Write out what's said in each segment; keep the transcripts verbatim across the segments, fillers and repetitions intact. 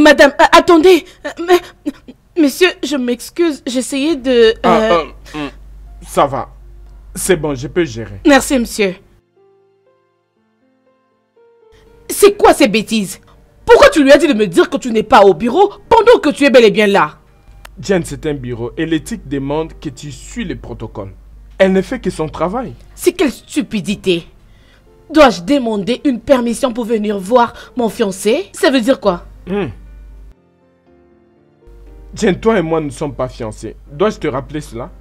madame, euh, attendez. Euh, mais, monsieur, je m'excuse, j'essayais de... Euh... Ah, euh, euh, ça va. C'est bon, je peux gérer. Merci, monsieur. C'est quoi ces bêtises? Pourquoi tu lui as dit de me dire que tu n'es pas au bureau pendant que tu es bel et bien là? Jen, c'est un bureau et l'éthique demande que tu suis les protocoles. Elle ne fait que son travail. C'est quelle stupidité. Dois-je demander une permission pour venir voir mon fiancé? Ça veut dire quoi? Hmm. Jen, toi et moi ne sommes pas fiancés. Dois-je te rappeler cela?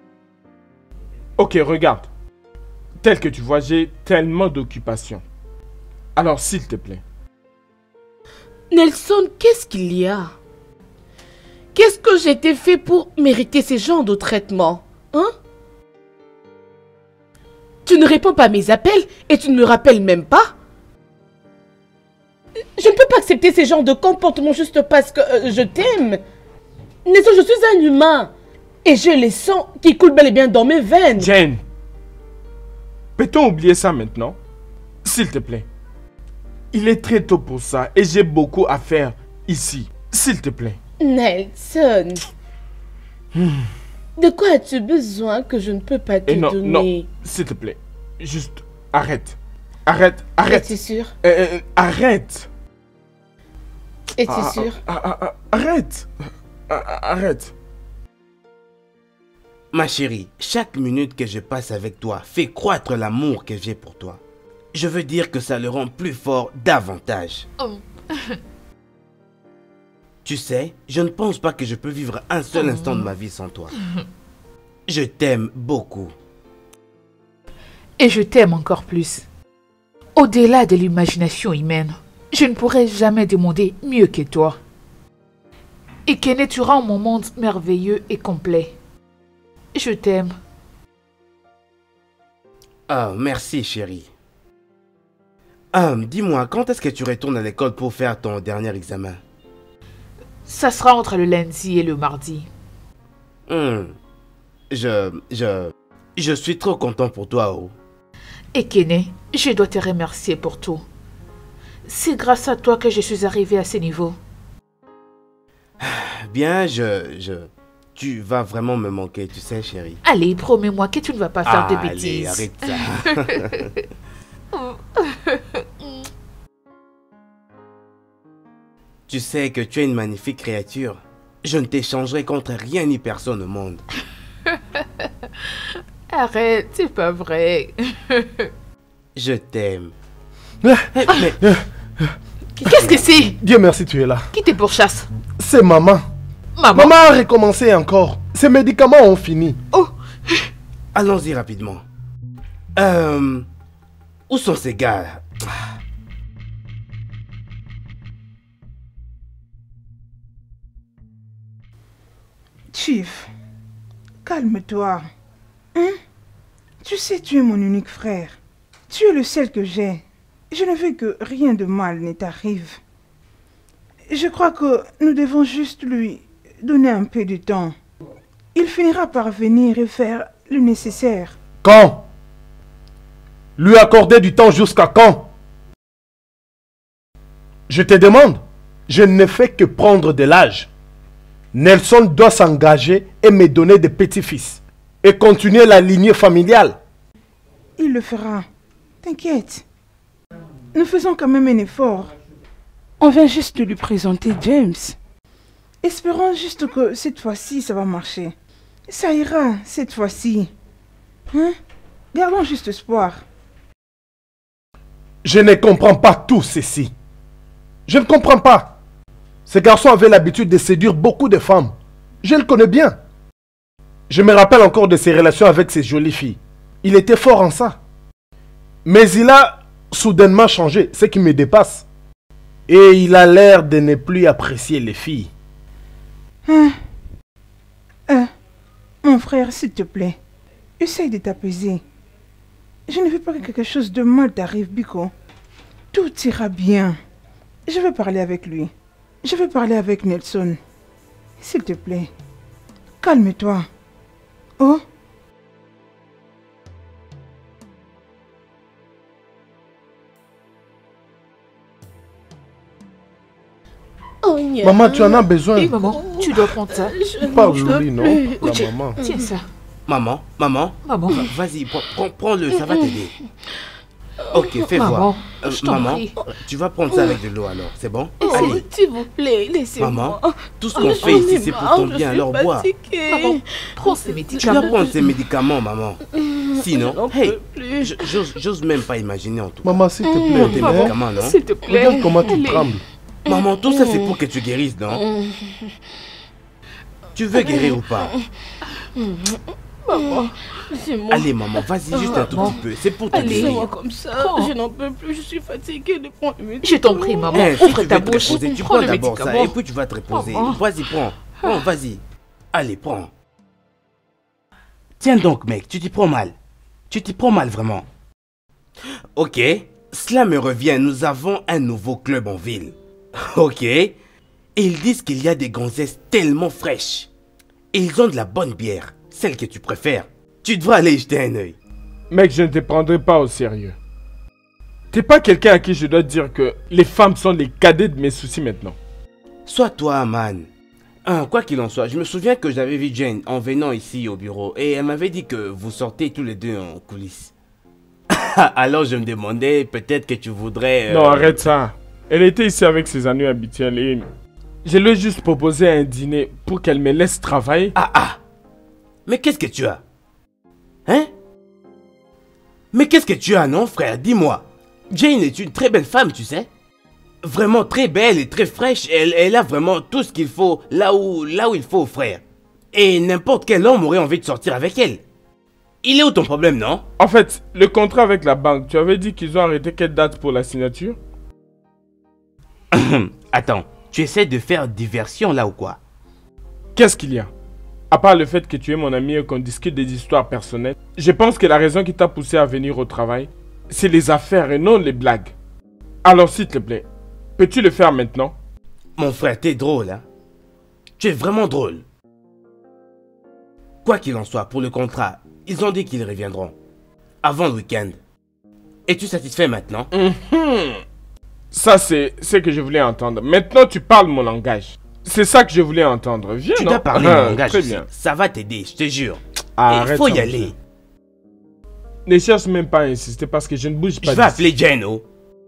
Ok, regarde. Tel que tu vois, j'ai tellement d'occupations. Alors, s'il te plaît. Nelson, qu'est-ce qu'il y a? Qu'est-ce que j'ai été fait pour mériter ces genres de traitement? Hein? Tu ne réponds pas à mes appels et tu ne me rappelles même pas? Je ne peux pas accepter ces genres de comportements juste parce que euh, je t'aime. Nelson, je suis un humain. Et j'ai les sangs qui coulent bel et bien dans mes veines. Jen, peut-on oublier ça maintenant? S'il te plaît. Il est très tôt pour ça et j'ai beaucoup à faire ici. S'il te plaît. Nelson. Hmm. De quoi as-tu besoin que je ne peux pas te et non, donner? Non, s'il te plaît. Juste, arrête. Arrête, arrête. Es-tu sûr? Euh, euh, arrête. Es-tu ah, sûr? ah, ah, ah, Arrête. Ah, arrête. Ma chérie, chaque minute que je passe avec toi fait croître l'amour que j'ai pour toi. Je veux dire que ça le rend plus fort davantage. Oh. Tu sais, je ne pense pas que je peux vivre un seul oh. instant de ma vie sans toi. Je t'aime beaucoup. Et je t'aime encore plus. Au-delà de l'imagination humaine, je ne pourrais jamais demander mieux que toi. Et Kene, tu rends mon monde merveilleux et complet. Je t'aime. Ah, merci chérie. Ah, dis-moi, quand est-ce que tu retournes à l'école pour faire ton dernier examen? Ça sera entre le lundi et le mardi. Hmm. Je... je... Je suis trop content pour toi, oh. Et Kene, je dois te remercier pour tout. C'est grâce à toi que je suis arrivée à ce niveau. Bien, je... je... Tu vas vraiment me manquer, tu sais, chérie. Allez, promets-moi que tu ne vas pas faire ah, de bêtises. Allez, arrête ça. Tu sais que tu es une magnifique créature. Je ne t'échangerai contre rien ni personne au monde. Arrête, c'est pas vrai. Je t'aime. Mais... Qu'est-ce que c'est? Dieu merci, tu es là. Qui te pourchasse? C'est maman. Maman? Maman a recommencé encore. Ces médicaments ont fini. Oh. Allons-y rapidement. Euh... Où sont ces gars? Chief, calme-toi. Hein? Tu sais, tu es mon unique frère. Tu es le seul que j'ai. Je ne veux que rien de mal ne t'arrive. Je crois que nous devons juste lui donner un peu de temps. Il finira par venir et faire le nécessaire. Quand? Lui accorder du temps jusqu'à quand? Je te demande. Je ne fais que prendre de l'âge. Nelson doit s'engager et me donner des petits-fils. Et continuer la lignée familiale. Il le fera. T'inquiète. Nous faisons quand même un effort. On vient juste de lui présenter James. Espérons juste que cette fois-ci, ça va marcher. Ça ira, cette fois-ci. Hein? Gardons juste espoir. Je ne comprends pas tout ceci. Je ne comprends pas. Ce garçon avait l'habitude de séduire beaucoup de femmes. Je le connais bien. Je me rappelle encore de ses relations avec ces jolies filles. Il était fort en ça. Mais il a soudainement changé, ce qui me dépasse. Et il a l'air de ne plus apprécier les filles. Hein? Euh, mon frère, s'il te plaît, essaye de t'apaiser. Je ne veux pas que quelque chose de mal t'arrive, Biko. Tout ira bien. Je vais parler avec lui. Je vais parler avec Nelson. S'il te plaît, calme-toi. Oh? Oh, rien. Maman, tu en as besoin. Et maman, tu dois prendre ça. Je Parle, ne peux Loli, non? plus. La Tiens, maman. tiens ça. Maman, maman, Maman. vas-y, prends- prends- prends-le, ça va t'aider. Ok, fais Maman, voir. Euh, je t'en maman, prie. tu vas prendre ça avec de l'eau alors, c'est bon? Oh, Allez, s'il vous plaît, laissez-moi. maman, tout ce Oh, qu'on j'en fait ai ici, c'est pour marre, ton je bien, suis alors bois. fatiguée. Maman, prends ces Tu dois médicaments. prendre ces médicaments, maman. Sinon, J'en hey, peux plus. je- j'ose j'ose même pas imaginer en tout cas. Maman, s'il te Prends plaît. tes hein? médicaments, non? S'il te plaît. Regarde comment tu Allez. trembles. Maman, tout ça c'est pour que tu guérisses, non? Tu veux guérir ou pas? Maman, laissez-moi. Allez, maman, vas-y, juste un tout Maman. petit peu. C'est pour te Allez. Laissez-moi guérir. comme ça. Prends. Je n'en peux plus. Je suis fatiguée de prendre le médicament. Je t'en prie, maman. Eh, si Ouvre tu ta veux te bouche. reposer, tu Prends prends le d'abord ça médicament. et puis tu vas te reposer. Maman. Vas-y, prends. Prends, vas-y. Allez, prends. Tiens donc, mec, tu t'y prends mal. Tu t'y prends mal vraiment. Ok, cela me revient. Nous avons un nouveau club en ville. Ok. Et ils disent qu'il y a des gonzesses tellement fraîches. Et ils ont de la bonne bière. Celle que tu préfères. Tu devrais aller y jeter un œil. Mec, je ne te prendrai pas au sérieux. T'es pas quelqu'un à qui je dois dire que les femmes sont les cadets de mes soucis maintenant. Sois toi, man. Hein, quoi qu'il en soit, je me souviens que j'avais vu Jane en venant ici au bureau et elle m'avait dit que vous sortez tous les deux en coulisses. Alors je me demandais peut-être que tu voudrais... euh, Non, arrête ça. Elle était ici avec ses amis habituels et je lui ai juste proposé un dîner pour qu'elle me laisse travailler. Ah ah. Mais qu'est-ce que tu as? Hein? Mais qu'est-ce que tu as, non, frère? Dis-moi. Jane est une très belle femme, tu sais. Vraiment très belle et très fraîche. Elle, elle a vraiment tout ce qu'il faut là où, là où il faut, frère. Et n'importe quel homme aurait envie de sortir avec elle. Il est où ton problème, non? En fait, le contrat avec la banque, tu avais dit qu'ils ont arrêté quelle date pour la signature? Attends, tu essaies de faire diversion là ou quoi? Qu'est-ce qu'il y a? À part le fait que tu es mon ami et qu'on discute des histoires personnelles, je pense que la raison qui t'a poussé à venir au travail, c'est les affaires et non les blagues. Alors s'il te plaît, peux-tu le faire maintenant? Mon frère, t'es drôle, hein? Tu es vraiment drôle. Quoi qu'il en soit, pour le contrat, ils ont dit qu'ils reviendront. Avant le week-end. Es-tu satisfait maintenant? Ça, c'est ce que je voulais entendre. Maintenant, tu parles mon langage. C'est ça que je voulais entendre. Viens, Tu non? dois parler Ah, mon langage Très aussi. bien. Ça va t'aider, je te jure. Arrête Il faut y ça, aller. monsieur. Ne cherche même pas à insister parce que je ne bouge pas Je vais d'ici. appeler Jane, oh.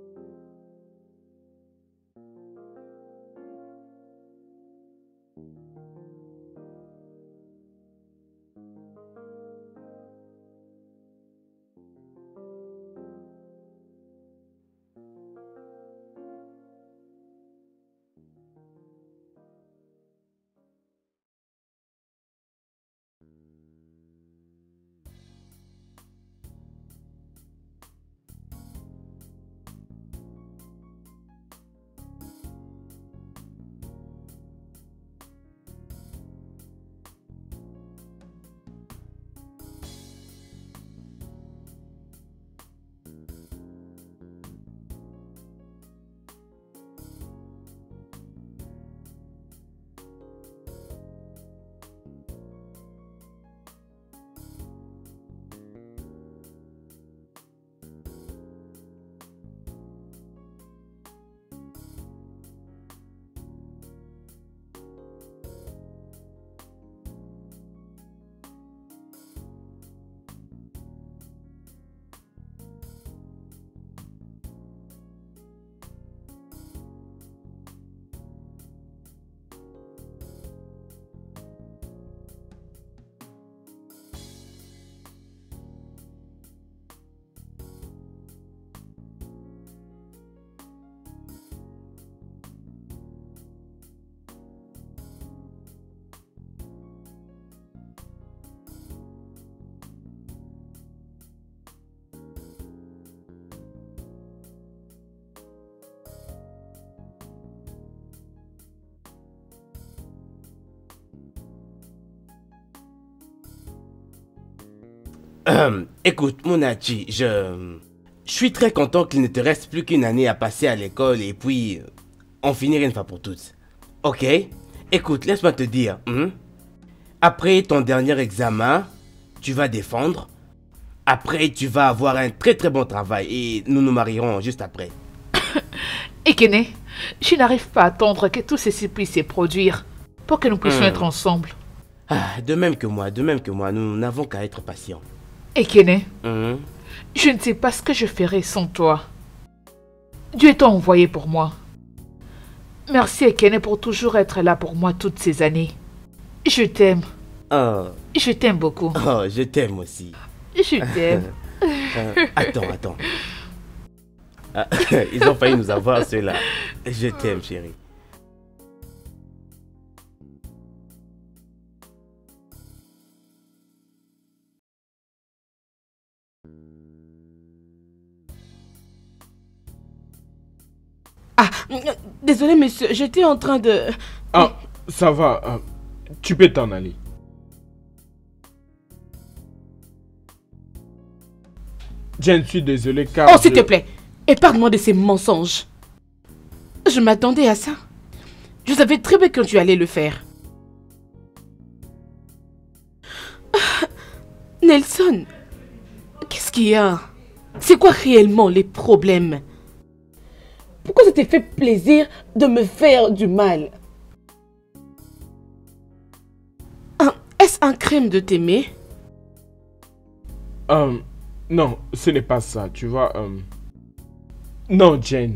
Euh, écoute, Monachi, je... Je suis très content qu'il ne te reste plus qu'une année à passer à l'école et puis... euh, on finira une fois pour toutes. Ok? Écoute, laisse-moi te dire. Hein? Après ton dernier examen, tu vas défendre. Après, tu vas avoir un très très bon travail et nous nous marierons juste après. Ekene, je n'arrive pas à attendre que tout ceci puisse se produire pour que nous puissions Hmm. être ensemble. Ah, de même que moi, de même que moi, nous n'avons qu'à être patients. Ekene, Mhm. je ne sais pas ce que je ferais sans toi. Dieu t'a envoyé pour moi. Merci Ekene pour toujours être là pour moi toutes ces années. Je t'aime. Oh, Je t'aime beaucoup. oh, je t'aime aussi. Je t'aime. Euh, attends, attends. Ah, ils ont failli nous avoir ceux-là. Je t'aime, chérie. Ah, désolé, monsieur, j'étais en train de... Ah, ça va. euh, tu peux t'en aller. Jen, je suis désolé car... Oh, s'il je- te plaît, épargne-moi de ces mensonges. Je m'attendais à ça. Je savais très bien quand tu allais le faire. Ah, Nelson, qu'est-ce qu'il y a? C'est quoi réellement les problèmes? Pourquoi ça t'a fait plaisir de me faire du mal? Ah, est-ce un crime de t'aimer? Euh, non, ce n'est pas ça, tu vois. euh, Non, Jen.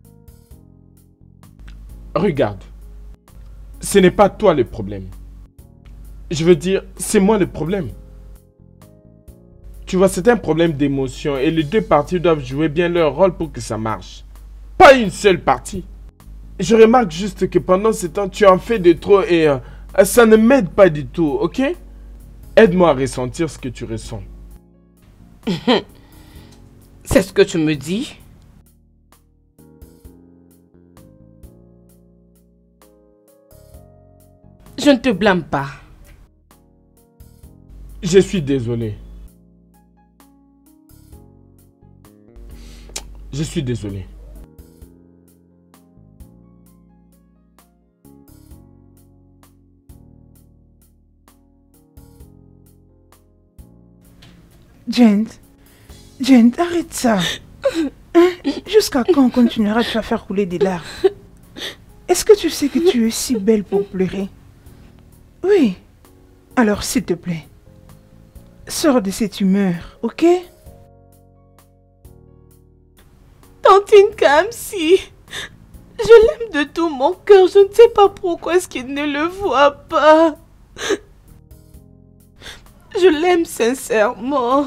Regarde. Ce n'est pas toi le problème. Je veux dire, c'est moi le problème. Tu vois, c'est un problème d'émotion et les deux parties doivent jouer bien leur rôle pour que ça marche. Pas une seule partie. Je remarque juste que pendant ce temps, tu en fais de trop et euh, ça ne m'aide pas du tout, ok? Aide-moi à ressentir ce que tu ressens. C'est ce que tu me dis? Je ne te blâme pas. Je suis désolé. Je suis désolé. Jen, Jen, arrête ça. Hein? Jusqu'à quand continueras tu à faire couler des larmes? Est-ce que tu sais que tu es si belle pour pleurer? Oui. Alors, s'il te plaît, sors de cette humeur, ok? Tantine Kamsi, je l'aime de tout mon cœur. Je ne sais pas pourquoi est-ce qu'il ne le voit pas. Je l'aime sincèrement.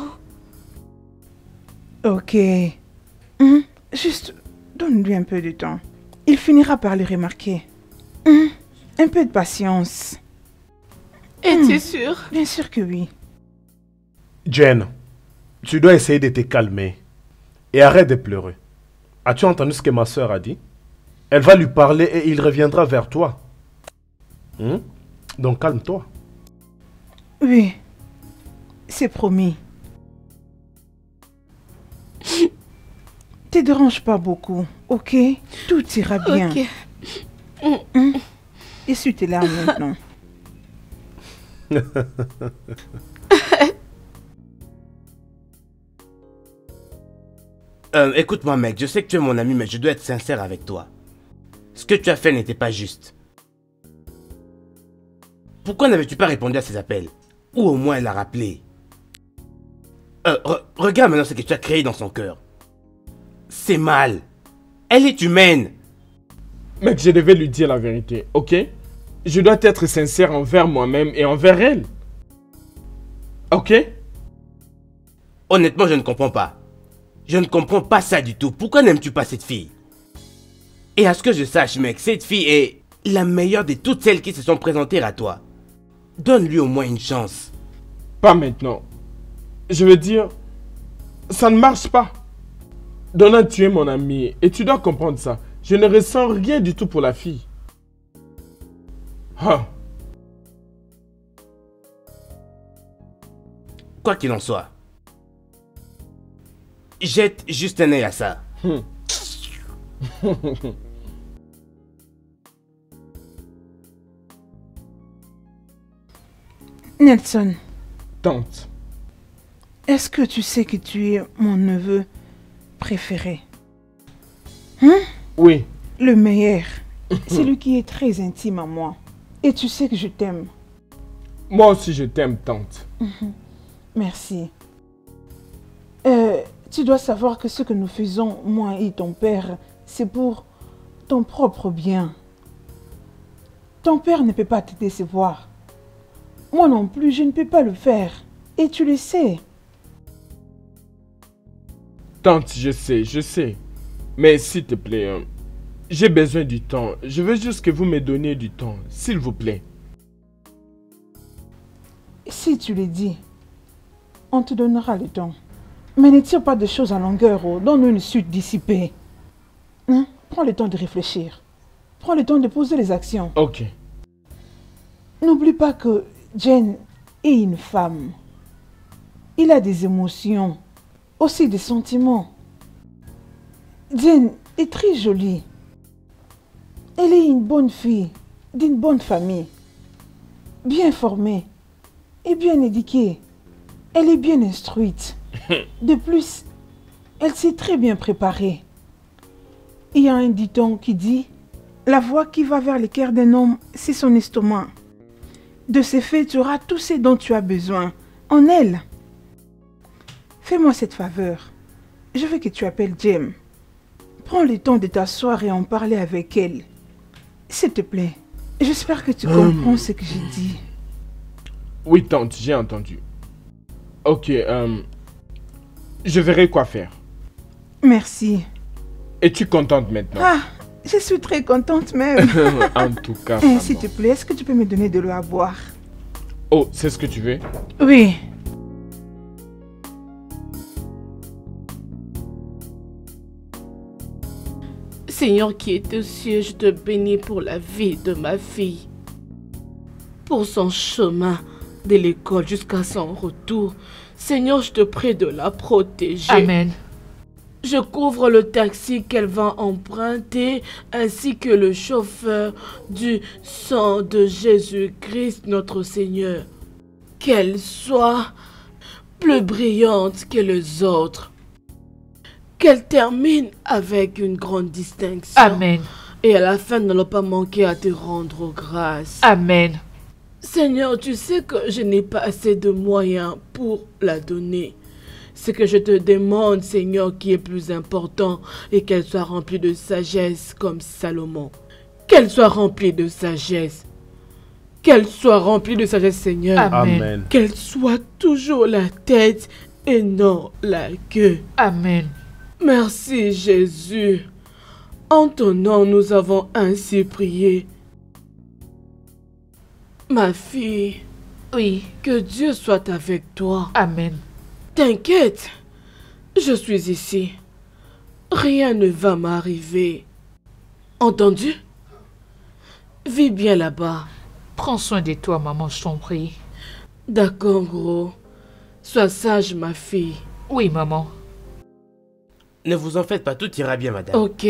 Ok. Hum, Juste, donne-lui un peu de temps. Il finira par le remarquer. Hum, Un peu de patience. Es-tu sûr? Bien sûr que oui. Jen, tu dois essayer de te calmer. Et arrête de pleurer. As-tu entendu ce que ma soeur a dit? Elle va lui parler et il reviendra vers toi. Hmm? Donc calme-toi. Oui. C'est promis. Te dérange pas beaucoup, ok? Tout ira bien. Ok. Essuie tes larmes maintenant. Euh, écoute-moi, mec, je sais que tu es mon ami, mais je dois être sincère avec toi. Ce que tu as fait n'était pas juste. Pourquoi n'avais-tu pas répondu à ses appels? Ou au moins la rappeler? Euh, re- regarde maintenant ce que tu as créé dans son cœur. C'est mal. Elle est humaine. Mec, je devais lui dire la vérité, ok? Je dois être sincère envers moi-même et envers elle. Ok? Honnêtement, je ne comprends pas. Je ne comprends pas ça du tout. Pourquoi n'aimes-tu pas cette fille? Et à ce que je sache, mec, cette fille est la meilleure de toutes celles qui se sont présentées à toi. Donne-lui au moins une chance. Pas maintenant. Je veux dire, ça ne marche pas. Donna, tu es mon ami et tu dois comprendre ça. Je ne ressens rien du tout pour la fille. Ah. Quoi qu'il en soit, jette juste un œil à ça. Hmm. Nelson, Tante. est-ce que tu sais que tu es mon neveu préféré? Hein? Oui, Le meilleur. C'est lui qui est très intime à moi. Et tu sais que je t'aime. Moi aussi, je t'aime, tante. Merci. Euh, tu dois savoir que ce que nous faisons, moi et ton père, c'est pour ton propre bien. Ton père ne peut pas te décevoir. Moi non plus, je ne peux pas le faire. Et tu le sais. Tante, je sais, je sais. Mais s'il te plaît, euh, j'ai besoin du temps. Je veux juste que vous me donniez du temps, s'il vous plaît. Si tu le dis, on te donnera le temps. Mais ne tire pas de choses à longueur, oh. Donne-nous une suite dissipée. Hein? Prends le temps de réfléchir. Prends le temps de poser les actions. Ok. N'oublie pas que Jane est une femme. Il a des émotions, aussi des sentiments. Jane est très jolie. Elle est une bonne fille, d'une bonne famille, bien formée et bien éduquée. Elle est bien instruite. De plus, elle s'est très bien préparée. Il y a un dicton qui dit « La voie qui va vers le cœur d'un homme, c'est son estomac. » De ce fait, tu auras tout ce dont tu as besoin en elle. Fais-moi cette faveur. Je veux que tu appelles Jem. Prends le temps de t'asseoir et en parler avec elle. S'il te plaît. J'espère que tu comprends Hum. ce que j'ai dit. Oui, tante, j'ai entendu. Ok, euh, je verrai quoi faire. Merci. Es-tu contente maintenant? Ah, je suis très contente même. En tout cas, Eh, maman. s'il te plaît, est-ce que tu peux me donner de l'eau à boire? Oh, c'est ce que tu veux? Oui. Seigneur qui est aux cieux, je te bénis pour la vie de ma fille. Pour son chemin de l'école jusqu'à son retour. Seigneur, je te prie de la protéger. Amen. Je couvre le taxi qu'elle va emprunter ainsi que le chauffeur du sang de Jésus-Christ notre Seigneur. Qu'elle soit plus brillante que les autres. Qu'elle termine avec une grande distinction. Amen. Et à la fin, ne pas manquer à te rendre grâce. Amen. Seigneur, tu sais que je n'ai pas assez de moyens pour la donner. Ce que je te demande, Seigneur, qui est plus important, et qu'elle soit remplie de sagesse comme Salomon. Qu'elle soit remplie de sagesse. Qu'elle soit remplie de sagesse, Seigneur. Amen. Amen. Qu'elle soit toujours la tête et non la queue. Amen. Merci, Jésus. En ton nom, nous avons ainsi prié. Ma fille, Oui. que Dieu soit avec toi. Amen. T'inquiète, je suis ici. Rien ne va m'arriver. Entendu? Vis bien là-bas. Prends soin de toi, maman, je t'en prie. D'accord, gros. Sois sage, ma fille. Oui, maman. Ne vous en faites pas, tout ira bien, madame. Ok.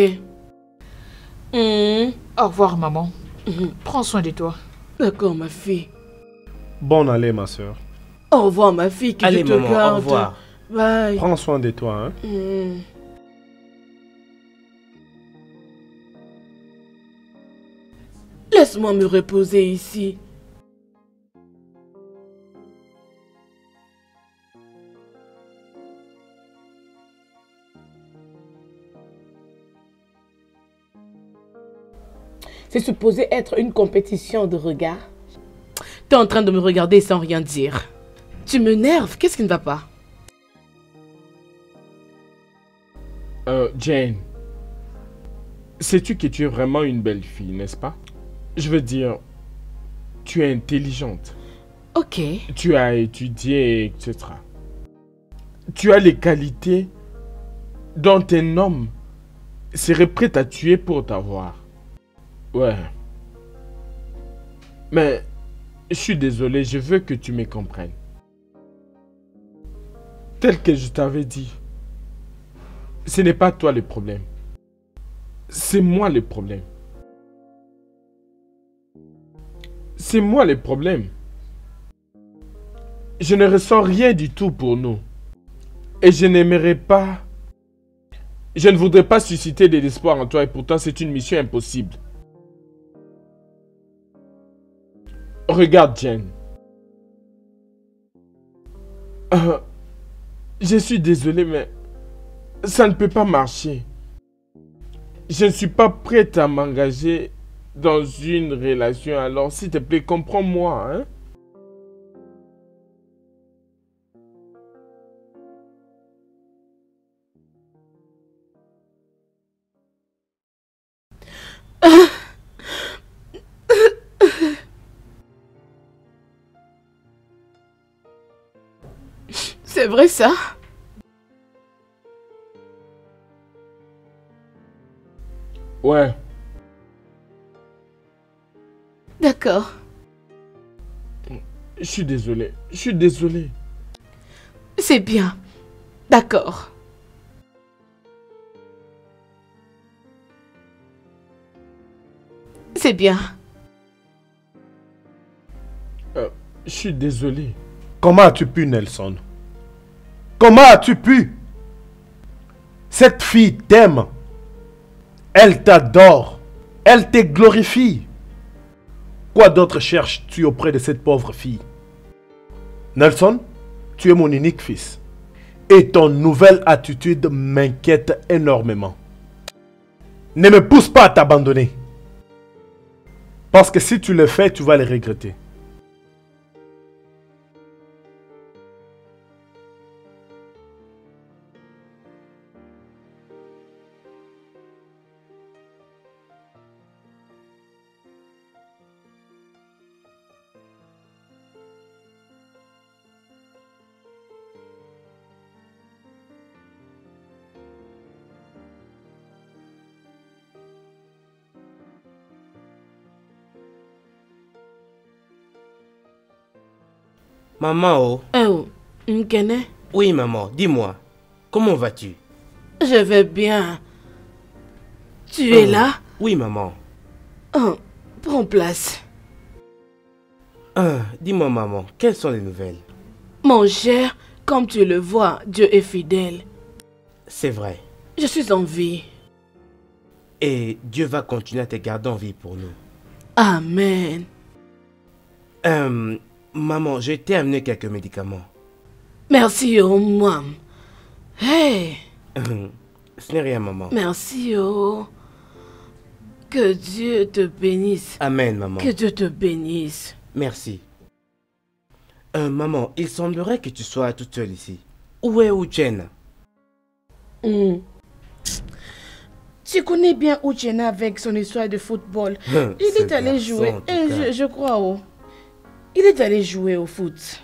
Hmm, Au revoir, maman. mhm. Prends soin de toi. D'accord, ma fille. Bonne allée, ma soeur. Au revoir, ma fille. Que Allez, Dieu te maman, garde. au revoir. Bye. Prends soin de toi, hein. Hmm. Laisse-moi me reposer ici. C'est supposé être une compétition de regard. T'es en train de me regarder sans rien dire. Tu m'énerves. Qu'est-ce qui ne va pas? Euh, Jane, sais-tu que tu es vraiment une belle fille, n'est-ce pas? Je veux dire, tu es intelligente. Ok. Tu as étudié, et cetera. Tu as les qualités dont un homme serait prêt à tuer pour t'avoir. Ouais. Mais, je suis désolé, je veux que tu me comprennes. Tel que je t'avais dit, ce n'est pas toi le problème. C'est moi le problème. C'est moi le problème. Je ne ressens rien du tout pour nous. Et je n'aimerais pas Je ne voudrais pas susciter de l'espoir en toi et pourtant c'est une mission impossible. Regarde, Jen. Euh, je suis désolé, mais ça ne peut pas marcher. Je ne suis pas prête à m'engager dans une relation, alors s'il te plaît, comprends-moi, hein? C'est vrai ça? Ouais. D'accord. Je suis désolé. Je suis désolé. C'est bien. D'accord. C'est bien. Euh, je suis désolé. Comment as-tu pu, Nelson? Comment as-tu pu? Cette fille t'aime. Elle t'adore. Elle te glorifie. Quoi d'autre cherches-tu auprès de cette pauvre fille? Nelson, tu es mon unique fils. Et ton nouvelle attitude m'inquiète énormément. Ne me pousse pas à t'abandonner. Parce que si tu le fais, tu vas le regretter. Maman, oh. Oh, Nkene, Oui, maman, dis-moi. Comment vas-tu? je vais bien. Tu es Oh. là? Oui, maman. Oh, prends place. Ah, dis-moi, maman, quelles sont les nouvelles? Mon cher, comme tu le vois, Dieu est fidèle. C'est vrai. Je suis en vie. Et Dieu va continuer à te garder en vie pour nous. Amen. Euh, maman, je t'ai amené quelques médicaments. Merci, oh, moi. Hey, Ce n'est rien, maman. merci, oh. Que Dieu te bénisse. Amen, maman. Que Dieu te bénisse. Merci. Euh, maman, il semblerait que tu sois toute seule ici. Où est Uchen? Hmm. Tu connais bien Uchena avec son histoire de football. Hum, Il ce est allé garçon, jouer. en tout Eh, cas. je, je crois, oh. Il est allé jouer au foot.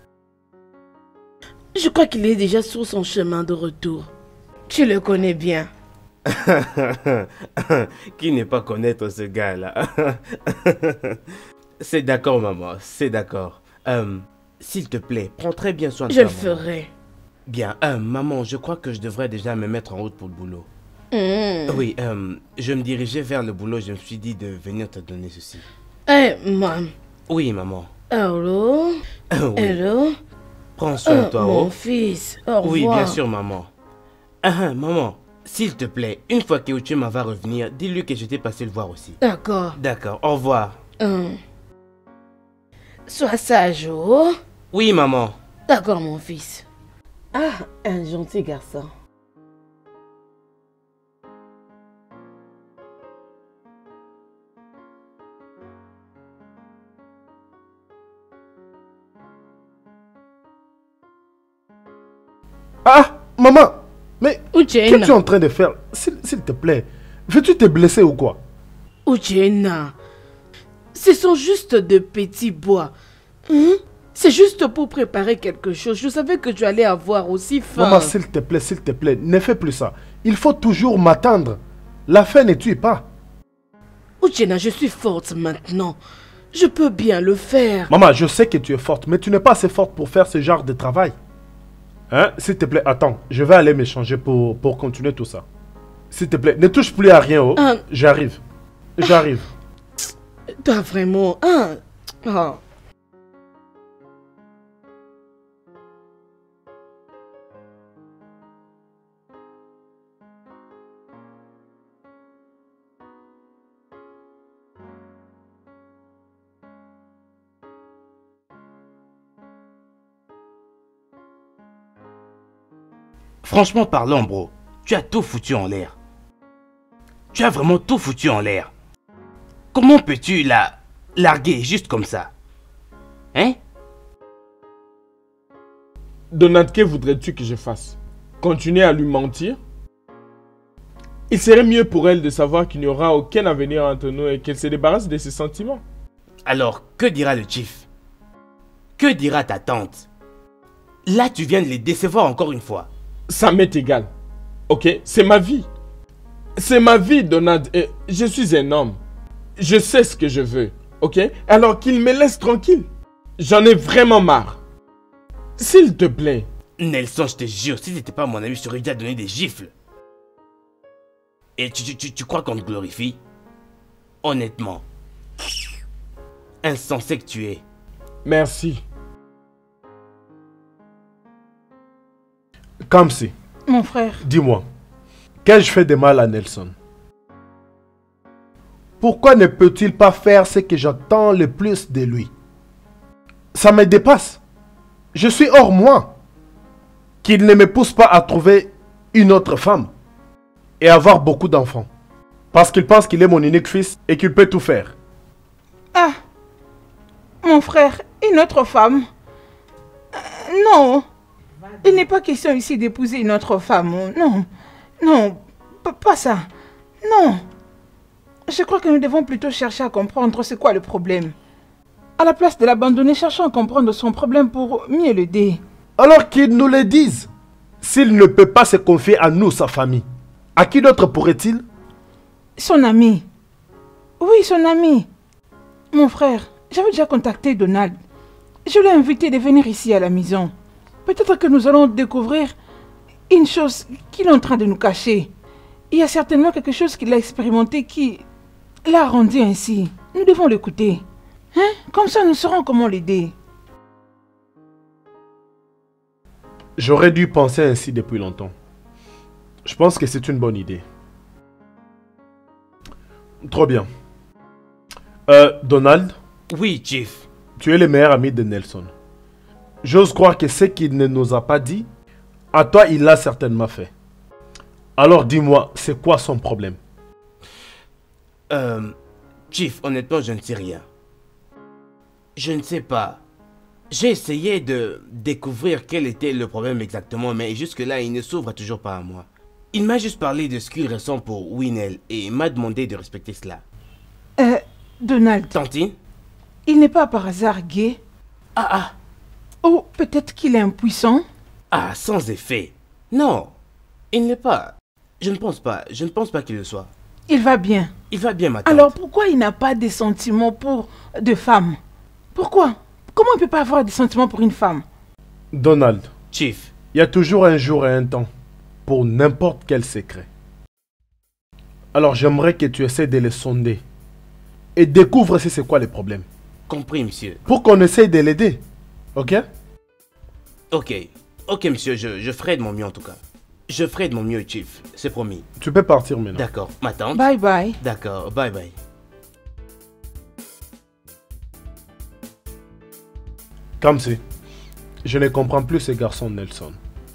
Je crois qu'il est déjà sur son chemin de retour. Tu le connais bien. Qui n'est pas connaître ce gars-là? C'est d'accord, maman, c'est d'accord. Euh, S'il te plaît, prends très bien soin de Je toi. le maman. ferai. Bien, euh, maman, je crois que je devrais déjà me mettre en route pour le boulot. Hmm. Oui, euh, je me dirigeais vers le boulot, je me suis dit de venir te donner ceci. Eh, maman. Oui, maman. Hello. Oui. Hello. Prends soin de Oh, toi, mon oh. fils. Au Oui, revoir. bien sûr, maman. Ah, ah, maman, s'il te plaît, une fois que Uchema va revenir, dis-lui que je t'ai passé le voir aussi. D'accord. D'accord, au revoir. Hum. Sois sage, oh. Oui, maman. D'accord, mon fils. Ah, un gentil garçon. Ah, maman, mais Uchena. qu'est-ce que tu es en train de faire? S'il s'il te plaît, veux-tu te blesser ou quoi? Uchena. Ce sont juste de petits bois. Hein? C'est juste pour préparer quelque chose. Je savais que tu allais avoir aussi faim. Maman, s'il te plaît, s'il te plaît, ne fais plus ça. Il faut toujours m'attendre. La faim ne tue pas. Uchena, je suis forte maintenant. Je peux bien le faire. Maman, je sais que tu es forte, mais tu n'es pas assez forte pour faire ce genre de travail. Hein? S'il te plaît, attends. Je vais aller m'échanger pour, pour continuer tout ça. S'il te plaît, ne touche plus à rien, oh. Ah. J'arrive. J'arrive. Toi, vraiment. Hein? Oh. Franchement parlant, bro, tu as tout foutu en l'air. Tu as vraiment tout foutu en l'air. Comment peux-tu la larguer juste comme ça? Hein? Donald, que voudrais-tu que je fasse? Continuer à lui mentir? Il serait mieux pour elle de savoir qu'il n'y aura aucun avenir entre nous et qu'elle se débarrasse de ses sentiments. Alors, que dira le chief? Que dira ta tante? Là, tu viens de les décevoir encore une fois. Ça m'est égal. Ok? C'est ma vie. C'est ma vie, Donald. Et je suis un homme. Je sais ce que je veux. Ok? Alors qu'il me laisse tranquille. J'en ai vraiment marre. S'il te plaît. Nelson, je te jure, si t'étais pas mon ami, je t'aurais déjà donné des gifles. Et tu, tu, tu, tu crois qu'on te glorifie? Honnêtement. Insensé que tu es. Merci. Kamsi, Mon frère, dis-moi, qu'ai-je fait de mal à Nelson? Pourquoi ne peut-il pas faire ce que j'attends le plus de lui? Ça me dépasse. Je suis hors moi. Qu'il ne me pousse pas à trouver une autre femme et avoir beaucoup d'enfants. Parce qu'il pense qu'il est mon unique fils et qu'il peut tout faire. ah, mon frère, une autre femme? Euh, non, il n'est pas question ici d'épouser une autre femme. Non, non, p- pas ça. Non. Je crois que nous devons plutôt chercher à comprendre c'est quoi le problème. À la place de l'abandonner, cherchons à comprendre son problème pour mieux l'aider. Alors qu'il nous le dise. S'il ne peut pas se confier à nous, sa famille, à qui d'autre pourrait-il? Son ami. Oui, son ami. Mon frère, j'avais déjà contacté Donald. Je l'ai invité de venir ici à la maison. Peut-être que nous allons découvrir une chose qu'il est en train de nous cacher. Il y a certainement quelque chose qu'il a expérimenté qui l'a rendu ainsi. Nous devons l'écouter. Hein? Comme ça, nous saurons comment l'aider. J'aurais dû penser ainsi depuis longtemps. Je pense que c'est une bonne idée. Trop bien. Euh, Donald, Oui, chief. tu es le meilleur ami de Nelson. J'ose croire que ce qu'il ne nous a pas dit, à toi il l'a certainement fait. Alors dis-moi, c'est quoi son problème? Euh, chief, honnêtement, je ne sais rien. Je ne sais pas. J'ai essayé de découvrir quel était le problème exactement, mais jusque-là, il ne s'ouvre toujours pas à moi. Il m'a juste parlé de ce qu'il ressent pour Winnell et m'a demandé de respecter cela. Euh, Donald, Tantine? il n'est pas par hasard gay? Ah ah! Ou peut-être qu'il est impuissant? Ah, sans effet. Non, il n'est pas. Je ne pense pas. Je ne pense pas qu'il le soit. Il va bien. Il va bien, ma tante. Alors pourquoi il n'a pas de sentiments pour de femmes? Pourquoi? Comment il ne peut pas avoir des sentiments pour une femme? Donald, Chief, il y a toujours un jour et un temps pour n'importe quel secret. Alors j'aimerais que tu essaies de les sonder et découvre si c'est quoi les problèmes. compris, monsieur. Pour qu'on essaye de l'aider. Ok? Ok. Ok, monsieur, je, je ferai de mon mieux en tout cas. Je ferai de mon mieux, Chief. C'est promis. Tu peux partir maintenant. D'accord. Ma tante? Bye bye. D'accord. Bye bye. Kamsi, je ne comprends plus ce garçon Nelson.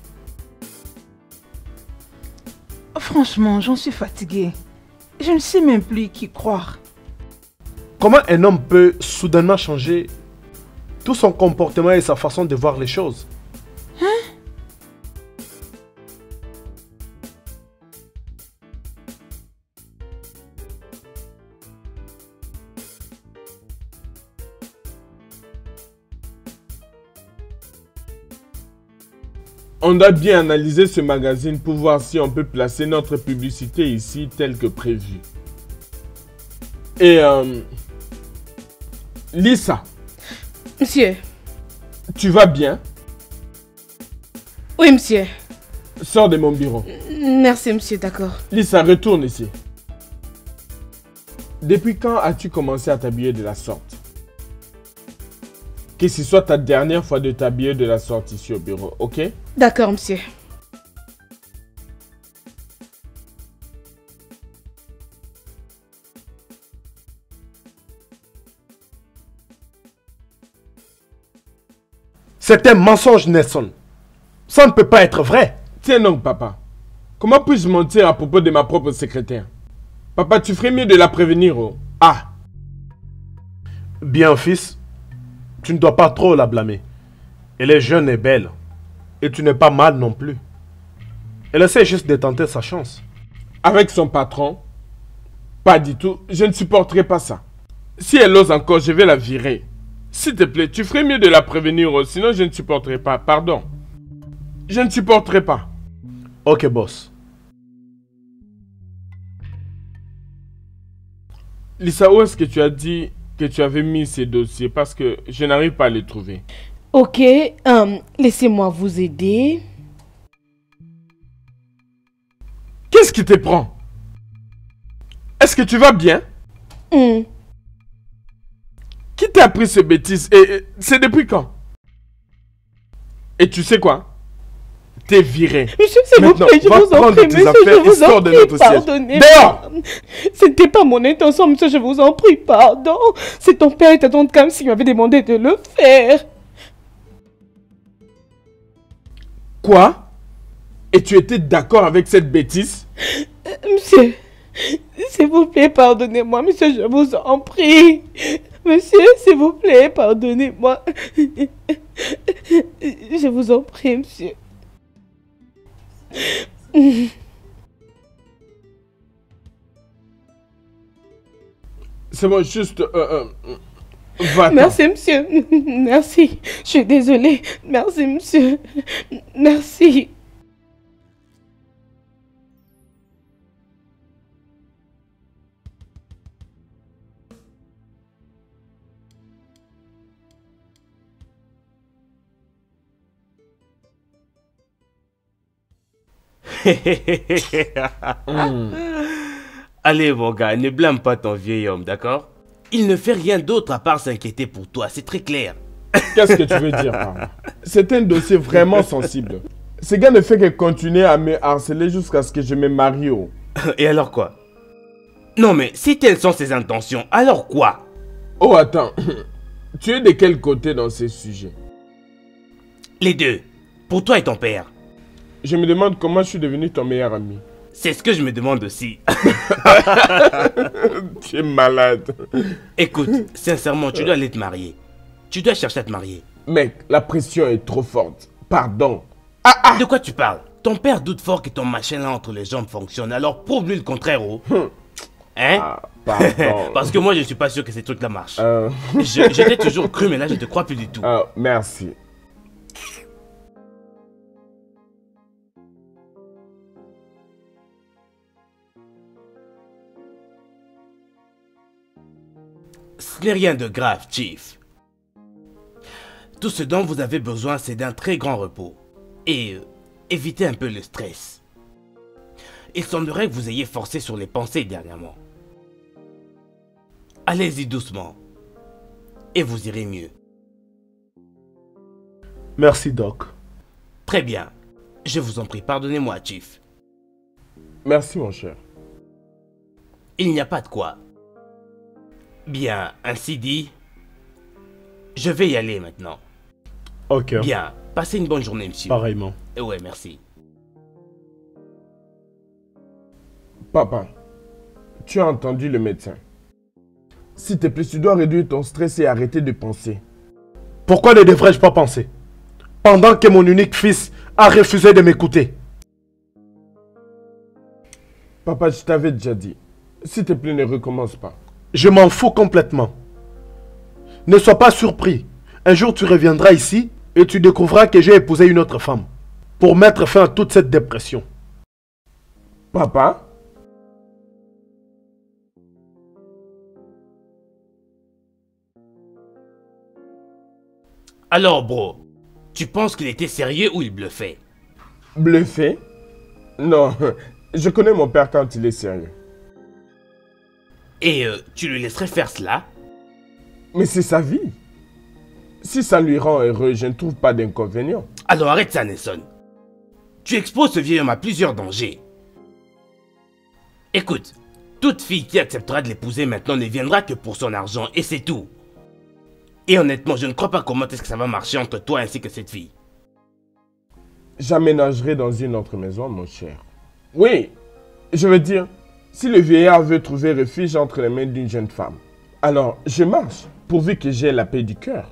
Franchement, j'en suis fatiguée. Je ne sais même plus qui croire. Comment un homme peut soudainement changer tout son comportement et sa façon de voir les choses? On doit bien analyser ce magazine pour voir si on peut placer notre publicité ici telle que prévu. Et euh, Lisa, Monsieur. tu vas bien? Oui, monsieur. Sors de mon bureau. Merci, monsieur, d'accord. Lisa, retourne ici. Depuis quand as-tu commencé à t'habiller de la sorte? Que ce soit ta dernière fois de t'habiller de la sorte ici au bureau, ok? D'accord, monsieur. C'est un mensonge, Nelson. Ça ne peut pas être vrai. Tiens donc, papa. Comment puis-je mentir à propos de ma propre secrétaire? Papa, tu ferais mieux de la prévenir. Oh. Ah! Bien, fils. Tu ne dois pas trop la blâmer. Elle est jeune et belle. Et tu n'es pas mal non plus. Elle essaie juste de tenter sa chance. Avec son patron? Pas du tout. Je ne supporterai pas ça. Si elle ose encore, je vais la virer. S'il te plaît, tu ferais mieux de la prévenir. Oh. Sinon, je ne supporterai pas. Pardon. Je ne supporterai pas. Ok, boss. Lisa, où est-ce que tu as dit que tu avais mis ces dossiers? Parce que je n'arrive pas à les trouver. Ok, euh, laissez-moi vous aider. Qu'est-ce qui te prend? Est-ce que tu vas bien? Hmm. Qui t'a appris ces bêtises? Et, et c'est depuis quand? Et tu sais quoi? T'es viré. Monsieur, s'il vous plaît, je va vous en prendre prie, tes monsieur, affaires je et vous sors en de prie, notre siège. pardonnez-moi. Dehors! C'était pas mon intention, monsieur, je vous en prie, pardon. C'est ton père et ta tante Cam qui m'avaient demandé de le faire. Quoi? Et tu étais d'accord avec cette bêtise? Euh, monsieur, s'il vous plaît, pardonnez-moi, monsieur, je vous en prie. Monsieur, s'il vous plaît, pardonnez-moi. Je vous en prie, monsieur. C'est bon, juste... Euh, euh, va-t'en. Merci, monsieur. Merci. Je suis désolée. Merci, monsieur. Merci. mm. Allez mon gars, ne blâme pas ton vieil homme, d'accord? Il ne fait rien d'autre à part s'inquiéter pour toi, c'est très clair. Qu'est-ce que tu veux dire par là? C'est un dossier vraiment sensible. Ce gars ne fait que continuer à me harceler jusqu'à ce que je me marie. Oh. Et alors quoi? Non mais si telles sont ses intentions, alors quoi? Oh attends, tu es de quel côté dans ces sujets? Les deux, pour toi et ton père. Je me demande comment je suis devenu ton meilleur ami. C'est ce que je me demande aussi. Tu es malade. Écoute, sincèrement, tu dois aller te marier. Tu dois chercher à te marier. Mec, la pression est trop forte. Pardon. Ah, ah. De quoi tu parles? Ton père doute fort que ton machin là entre les jambes fonctionne. Alors prouve-lui le contraire, oh. Hein? Ah, pardon. Parce que moi, je ne suis pas sûr que ces trucs-là marchent. Euh... Je, je t'ai toujours cru, mais là, je te crois plus du tout. Ah, merci. Ce n'est rien de grave, Chief. Tout ce dont vous avez besoin, c'est d'un très grand repos. Et euh, évitez un peu le stress. Il semblerait que vous ayez forcé sur les pensées dernièrement. Allez-y doucement. Et vous irez mieux. Merci, Doc. Très bien. Je vous en prie, pardonnez-moi, Chief. Merci, mon cher. Il n'y a pas de quoi. Bien, ainsi dit, je vais y aller maintenant. Ok. Bien, passez une bonne journée, monsieur. Pareillement. Et ouais, merci. Papa, tu as entendu le médecin. S'il te plaît, tu dois réduire ton stress et arrêter de penser. Pourquoi ne devrais-je pas penser? Pendant que mon unique fils a refusé de m'écouter. Papa, je t'avais déjà dit. S'il te plaît, ne recommence pas. Je m'en fous complètement. Ne sois pas surpris. Un jour, tu reviendras ici et tu découvriras que j'ai épousé une autre femme. Pour mettre fin à toute cette dépression. Papa? Alors, bro, tu penses qu'il était sérieux ou il bluffait? Bluffé? Non, je connais mon père quand il est sérieux. Et euh, tu lui laisserais faire cela? Mais c'est sa vie. Si ça lui rend heureux, je ne trouve pas d'inconvénient. Alors arrête ça, Nelson. Tu exposes ce vieil homme à plusieurs dangers. Écoute, toute fille qui acceptera de l'épouser maintenant ne viendra que pour son argent et c'est tout. Et honnêtement, je ne crois pas comment est-ce que ça va marcher entre toi ainsi que cette fille. j'aménagerai dans une autre maison, mon cher. Oui, je veux dire, si le vieillard veut trouver refuge entre les mains d'une jeune femme, alors je marche, pourvu que j'ai la paix du cœur.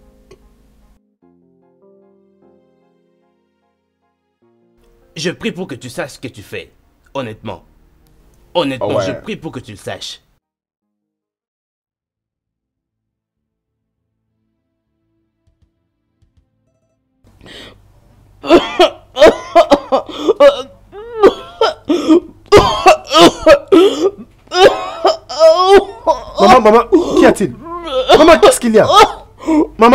Je prie pour que tu saches ce que tu fais. Honnêtement. Honnêtement, Ouais. je prie pour que tu le saches. Maman, maman, qu'y a-t-il? Maman, qu'est-ce qu'il y a? Maman?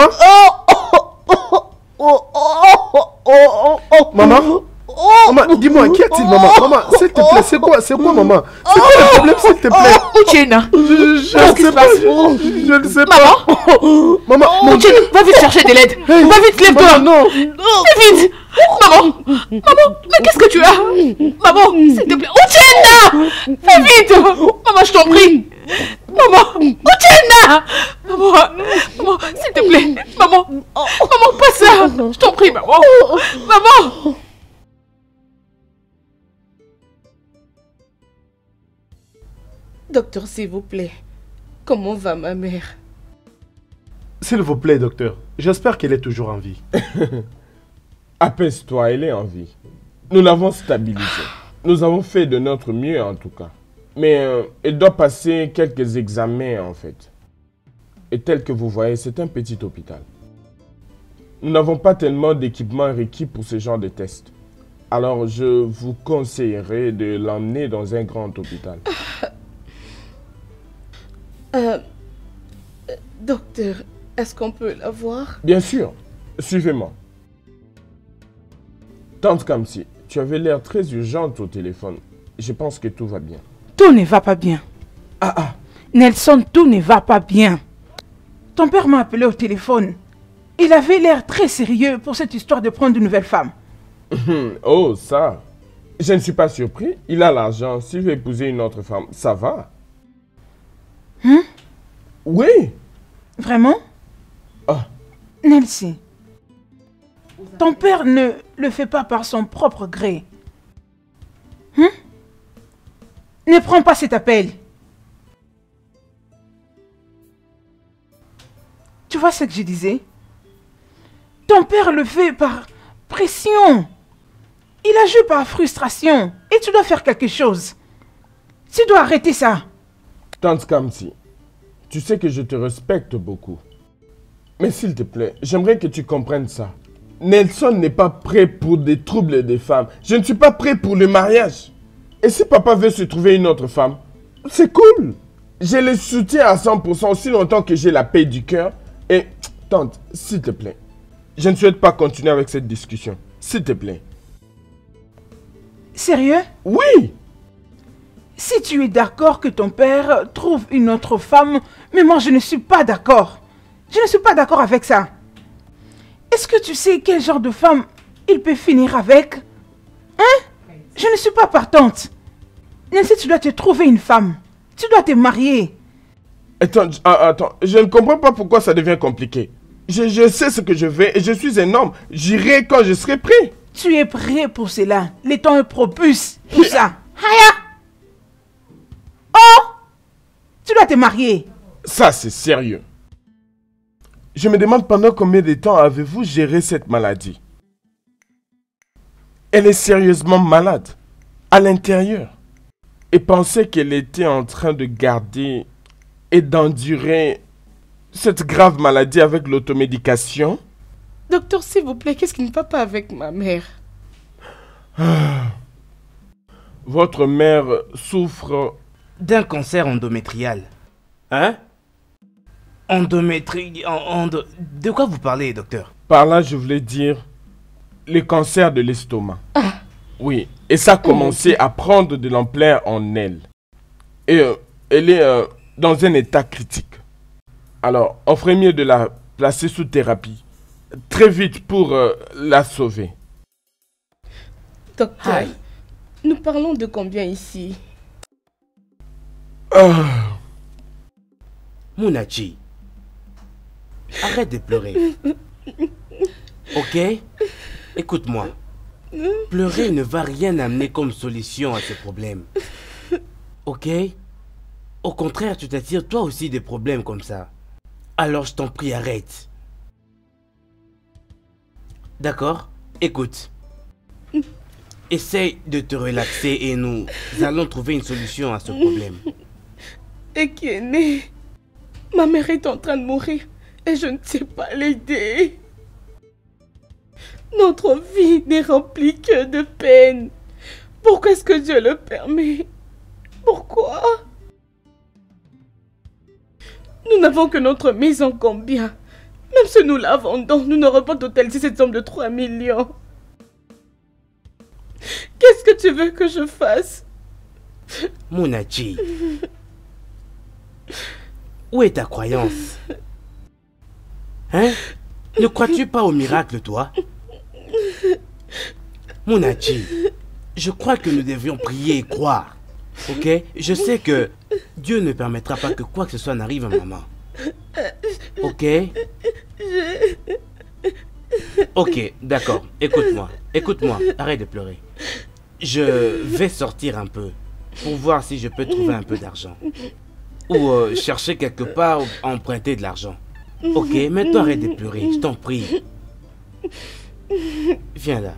Maman? Maman, dis-moi, qu'y a-t-il, maman? Maman, s'il te plaît, c'est quoi, c'est quoi, maman? C'est quoi le problème, s'il te plaît? Uchenna, Je, je, je Qu'est-ce ne qui sais se pas, passe? je, je ne sais maman, pas. Maman, mon Dieu. Uchenna, va vite chercher de l'aide. Hey, Va vite, lève-toi. maman, non. Fais vite. Maman, maman, mais qu'est-ce que tu as? Maman, s'il te plaît. Uchenna, fais vite. Maman, je t'en prie. Maman, Uchenna. Maman, maman, s'il te plaît. Maman, maman, pas ça. Je t'en prie, maman. Maman. Docteur, s'il vous plaît, comment va ma mère? S'il vous plaît, docteur, j'espère qu'elle est toujours en vie. Apaise-toi, elle est en vie. Nous l'avons stabilisée. Nous avons fait de notre mieux en tout cas. Mais euh, elle doit passer quelques examens en fait. Et tel que vous voyez, c'est un petit hôpital. Nous n'avons pas tellement d'équipements requis pour ce genre de tests. Alors je vous conseillerais de l'emmener dans un grand hôpital. Euh, euh, docteur, est-ce qu'on peut la voir? Bien sûr, suivez-moi. Tante Kamsi, tu avais l'air très urgente au téléphone. Je pense que tout va bien. Tout ne va pas bien. Ah ah, Nelson, tout ne va pas bien. Ton père m'a appelé au téléphone. Il avait l'air très sérieux pour cette histoire de prendre une nouvelle femme. oh ça. Je ne suis pas surpris. Il a l'argent. S'il veut épouser une autre femme, ça va. Hein? Oui. Vraiment? Ah, Nelson, ton père ne le fait pas par son propre gré. Hein? Ne prends pas cet appel. Tu vois ce que je disais? Ton père le fait par pression. Il agit par frustration. Et tu dois faire quelque chose. Tu dois arrêter ça. Tante Kamsi, tu sais que je te respecte beaucoup. Mais s'il te plaît, j'aimerais que tu comprennes ça. Nelson n'est pas prêt pour des troubles des femmes. Je ne suis pas prêt pour le mariage. Et si papa veut se trouver une autre femme, c'est cool. Je le soutiens à cent pour cent aussi longtemps que j'ai la paix du cœur. Et, tante, s'il te plaît, je ne souhaite pas continuer avec cette discussion. S'il te plaît. Sérieux? Oui! Si tu es d'accord que ton père trouve une autre femme, mais moi je ne suis pas d'accord. Je ne suis pas d'accord avec ça. Est-ce que tu sais quel genre de femme il peut finir avec? Hein? Je ne suis pas partante. Nancy, tu dois te trouver une femme. Tu dois te marier. Attends, ah, attends, je ne comprends pas pourquoi ça devient compliqué. Je, je sais ce que je veux et je suis un homme. J'irai quand je serai prêt. Tu es prêt pour cela. Les temps est propice pour ça. Haya! Oh! Tu dois te marier. Ça, c'est sérieux. Je me demande pendant combien de temps avez-vous géré cette maladie? Elle est sérieusement malade, à l'intérieur. Et pensez qu'elle était en train de garder et d'endurer cette grave maladie avec l'automédication? Docteur, s'il vous plaît, qu'est-ce qui ne va pas avec ma mère? Votre mère souffre... D'un cancer endométrial. Hein? Endométri... en- endo- De quoi vous parlez, docteur? Par là, je voulais dire le cancer de l'estomac. Oui, et ça a commencé à prendre de l'ampleur en elle. Et euh, elle est euh, dans un état critique. Alors, on ferait mieux de la placer sous thérapie. Très vite pour euh, la sauver. Docteur, Aïe. nous parlons de combien ici? Ah, Munachi, arrête de pleurer. Ok? Écoute-moi. Pleurer ne va rien amener comme solution à ce problème. Ok? Au contraire, tu t'attires toi aussi des problèmes comme ça. Alors je t'en prie, arrête. D'accord? Écoute. Essaye de te relaxer et nous allons trouver une solution à ce problème. Ekene, ma mère est en train de mourir et je ne sais pas l'aider. Notre vie n'est remplie que de peine. Pourquoi est-ce que Dieu le permet? Pourquoi? Nous n'avons que notre maison combien? Même si nous la vendons, nous n'aurons pas totalisé cette somme de trois millions. Qu'est-ce que tu veux que je fasse? Munachi, où est ta croyance? Hein? Ne crois-tu pas au miracle, toi? Munachi, je crois que nous devions prier et croire. Ok? Je sais que Dieu ne permettra pas que quoi que ce soit n'arrive à maman. Ok? Ok, d'accord. Écoute-moi. Écoute-moi. Arrête de pleurer. Je vais sortir un peu pour voir si je peux trouver un peu d'argent. Ou euh, chercher quelque part à emprunter de l'argent. Ok? Maintenant arrête de pleurer. Je t'en prie. Viens là.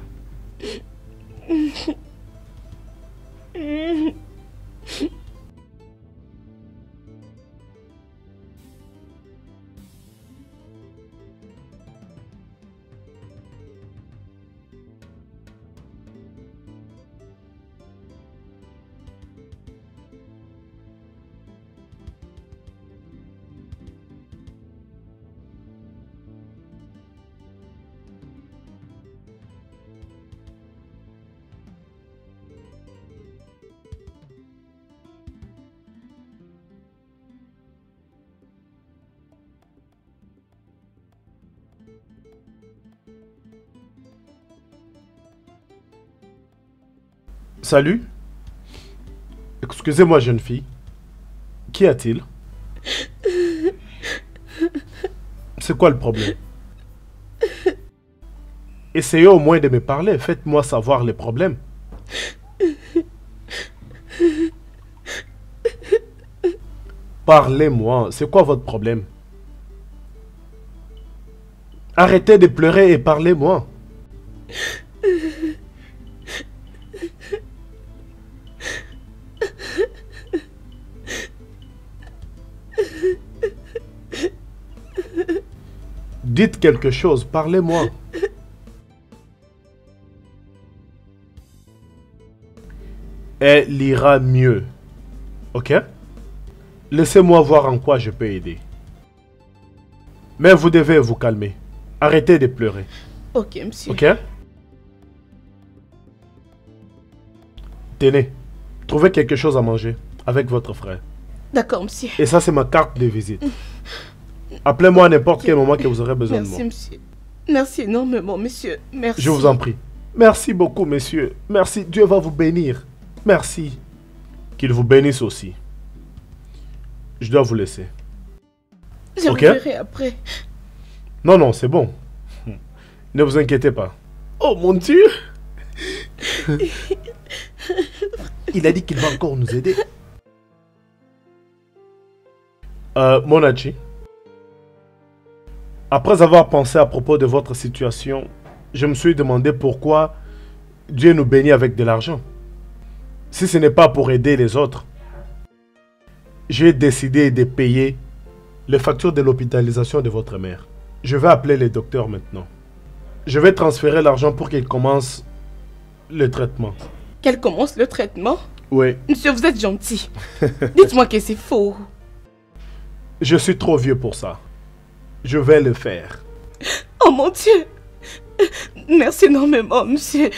Salut. Excusez-moi, jeune fille. Qu'y a-t-il? C'est quoi le problème? Essayez au moins de me parler. Faites-moi savoir les problèmes. Parlez-moi. C'est quoi votre problème? Arrêtez de pleurer et parlez-moi. Dites quelque chose, parlez-moi. Elle ira mieux. Ok? Laissez-moi voir en quoi je peux aider. Mais vous devez vous calmer. Arrêtez de pleurer. Ok, monsieur. Ok? Tenez, trouvez quelque chose à manger avec votre frère. D'accord, monsieur. Et ça, c'est ma carte de visite. Appelez-moi à n'importe quel moment que vous aurez besoin Merci, de moi. monsieur. Merci énormément, monsieur. Merci. Je vous en prie. Merci beaucoup, messieurs. Merci. Dieu va vous bénir. Merci. Qu'il vous bénisse aussi. Je dois vous laisser. Je Ok? vous verrai après. Non, non, c'est bon. Ne vous inquiétez pas. Oh mon Dieu! Il a dit qu'il va encore nous aider. Euh, Monachi, après avoir pensé à propos de votre situation, je me suis demandé pourquoi Dieu nous bénit avec de l'argent. Si ce n'est pas pour aider les autres, j'ai décidé de payer les factures de l'hospitalisation de votre mère. Je vais appeler les docteurs maintenant. Je vais transférer l'argent pour qu'ils commencent le traitement. Qu'elle commence le traitement? Oui. Monsieur, vous êtes gentil. Dites-moi que c'est faux. Je suis trop vieux pour ça. Je vais le faire. Oh mon Dieu! Merci énormément, monsieur.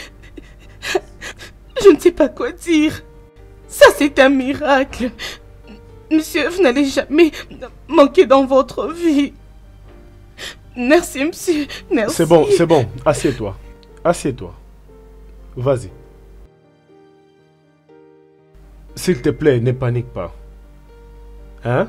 Je ne sais pas quoi dire. Ça, c'est un miracle. Monsieur, vous n'allez jamais manquer dans votre vie. Merci, monsieur. Merci. C'est bon, c'est bon. Assieds-toi. Assieds-toi. Vas-y. S'il te plaît, ne panique pas. Hein?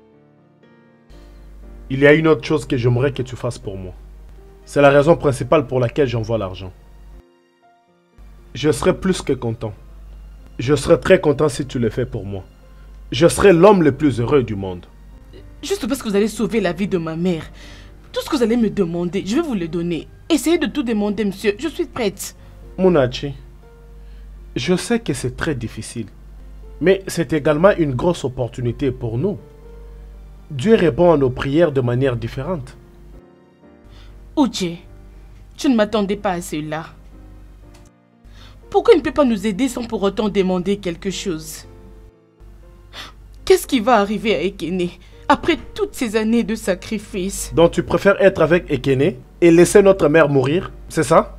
Il y a une autre chose que j'aimerais que tu fasses pour moi. C'est la raison principale pour laquelle j'envoie l'argent. Je serai plus que content. Je serai très content si tu le fais pour moi. Je serai l'homme le plus heureux du monde. Juste parce que vous allez sauver la vie de ma mère. Tout ce que vous allez me demander, je vais vous le donner. Essayez de tout demander, monsieur. Je suis prête. Munachi, je sais que c'est très difficile. Mais c'est également une grosse opportunité pour nous. Dieu répond à nos prières de manière différente. Uche, je ne m'attendais pas à cela. Pourquoi il ne peut pas nous aider sans pour autant demander quelque chose? Qu'est-ce qui va arriver à Ekene après toutes ces années de sacrifice? Donc tu préfères être avec Ekene et laisser notre mère mourir, c'est ça?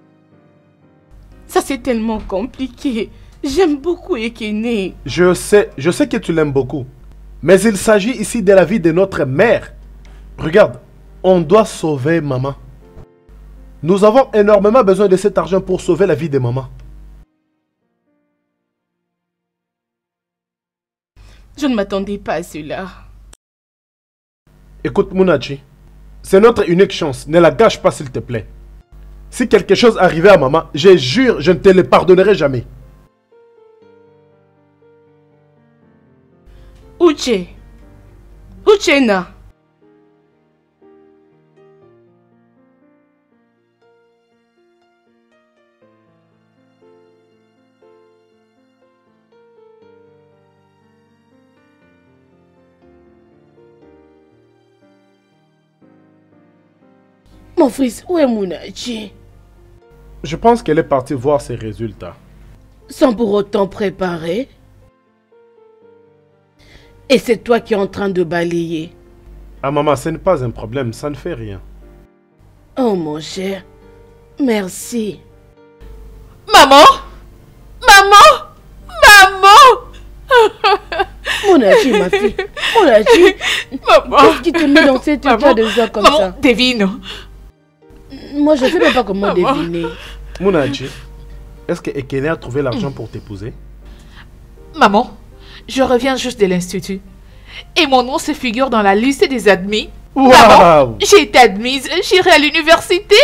Ça c'est tellement compliqué. J'aime beaucoup Ekene. Je sais, je sais que tu l'aimes beaucoup. Mais il s'agit ici de la vie de notre mère. Regarde, on doit sauver maman. Nous avons énormément besoin de cet argent pour sauver la vie de maman. Je ne m'attendais pas à cela. Écoute Munachi, c'est notre unique chance. Ne la gâche pas s'il te plaît. Si quelque chose arrivait à maman, je jure, je ne te le pardonnerai jamais. Uche. Uchena. Mon fils, où est Munachi? Je pense qu'elle est partie voir ses résultats. Sans pour autant préparer. Et c'est toi qui es en train de balayer. Ah maman, ce n'est pas un problème, ça ne fait rien. Oh mon cher, merci. Maman! Maman! Maman! Munachi, ma fille. Munachi, Maman! qu'est-ce qui te met dans cet état de joie comme Maman, ça? devine. Moi, je ne sais même pas comment Maman. deviner. Munachi, est-ce que Ekene a trouvé l'argent pour t'épouser? Maman, je reviens juste de l'institut. Et mon nom se figure dans la liste des admis. Maman, Waouh! j'ai été admise, j'irai à l'université.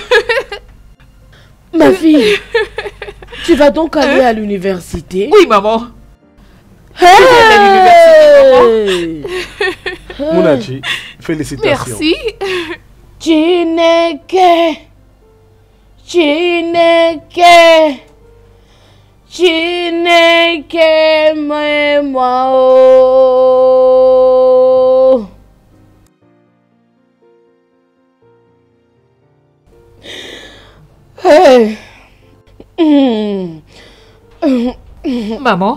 Ma fille, tu vas donc aller à l'université? Oui, maman. Hey! Munachi, félicitations. Merci. Chineke, Chineke, Chineke, moi, oh. Hey. Maman,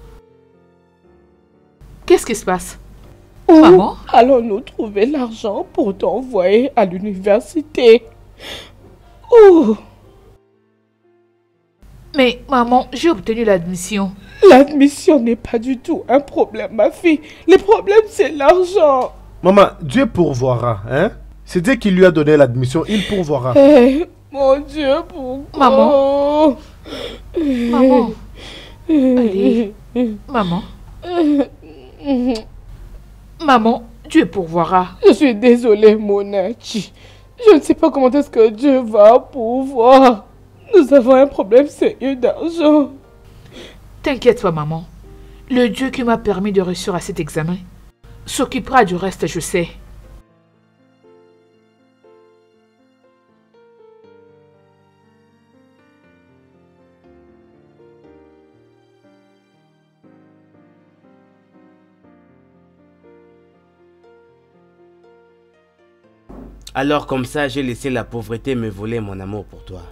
qu'est-ce qui se passe? Où Maman? allons-nous trouver l'argent pour t'envoyer à l'université? Où? Mais maman, j'ai obtenu l'admission. L'admission n'est pas du tout un problème, ma fille. Le problème, c'est l'argent. Maman, Dieu pourvoira, hein? C'est Dieu qui lui a donné l'admission, il pourvoira. Eh, mon Dieu, pourquoi? Maman. Maman. Allez. Maman. Maman, Dieu pourvoira. Je suis désolée, Munachi. Je ne sais pas comment est-ce que Dieu va pourvoir. Nous avons un problème sérieux d'argent. T'inquiète pas, maman. Le Dieu qui m'a permis de réussir à cet examen s'occupera du reste, je sais. Alors comme ça, j'ai laissé la pauvreté me voler mon amour pour toi.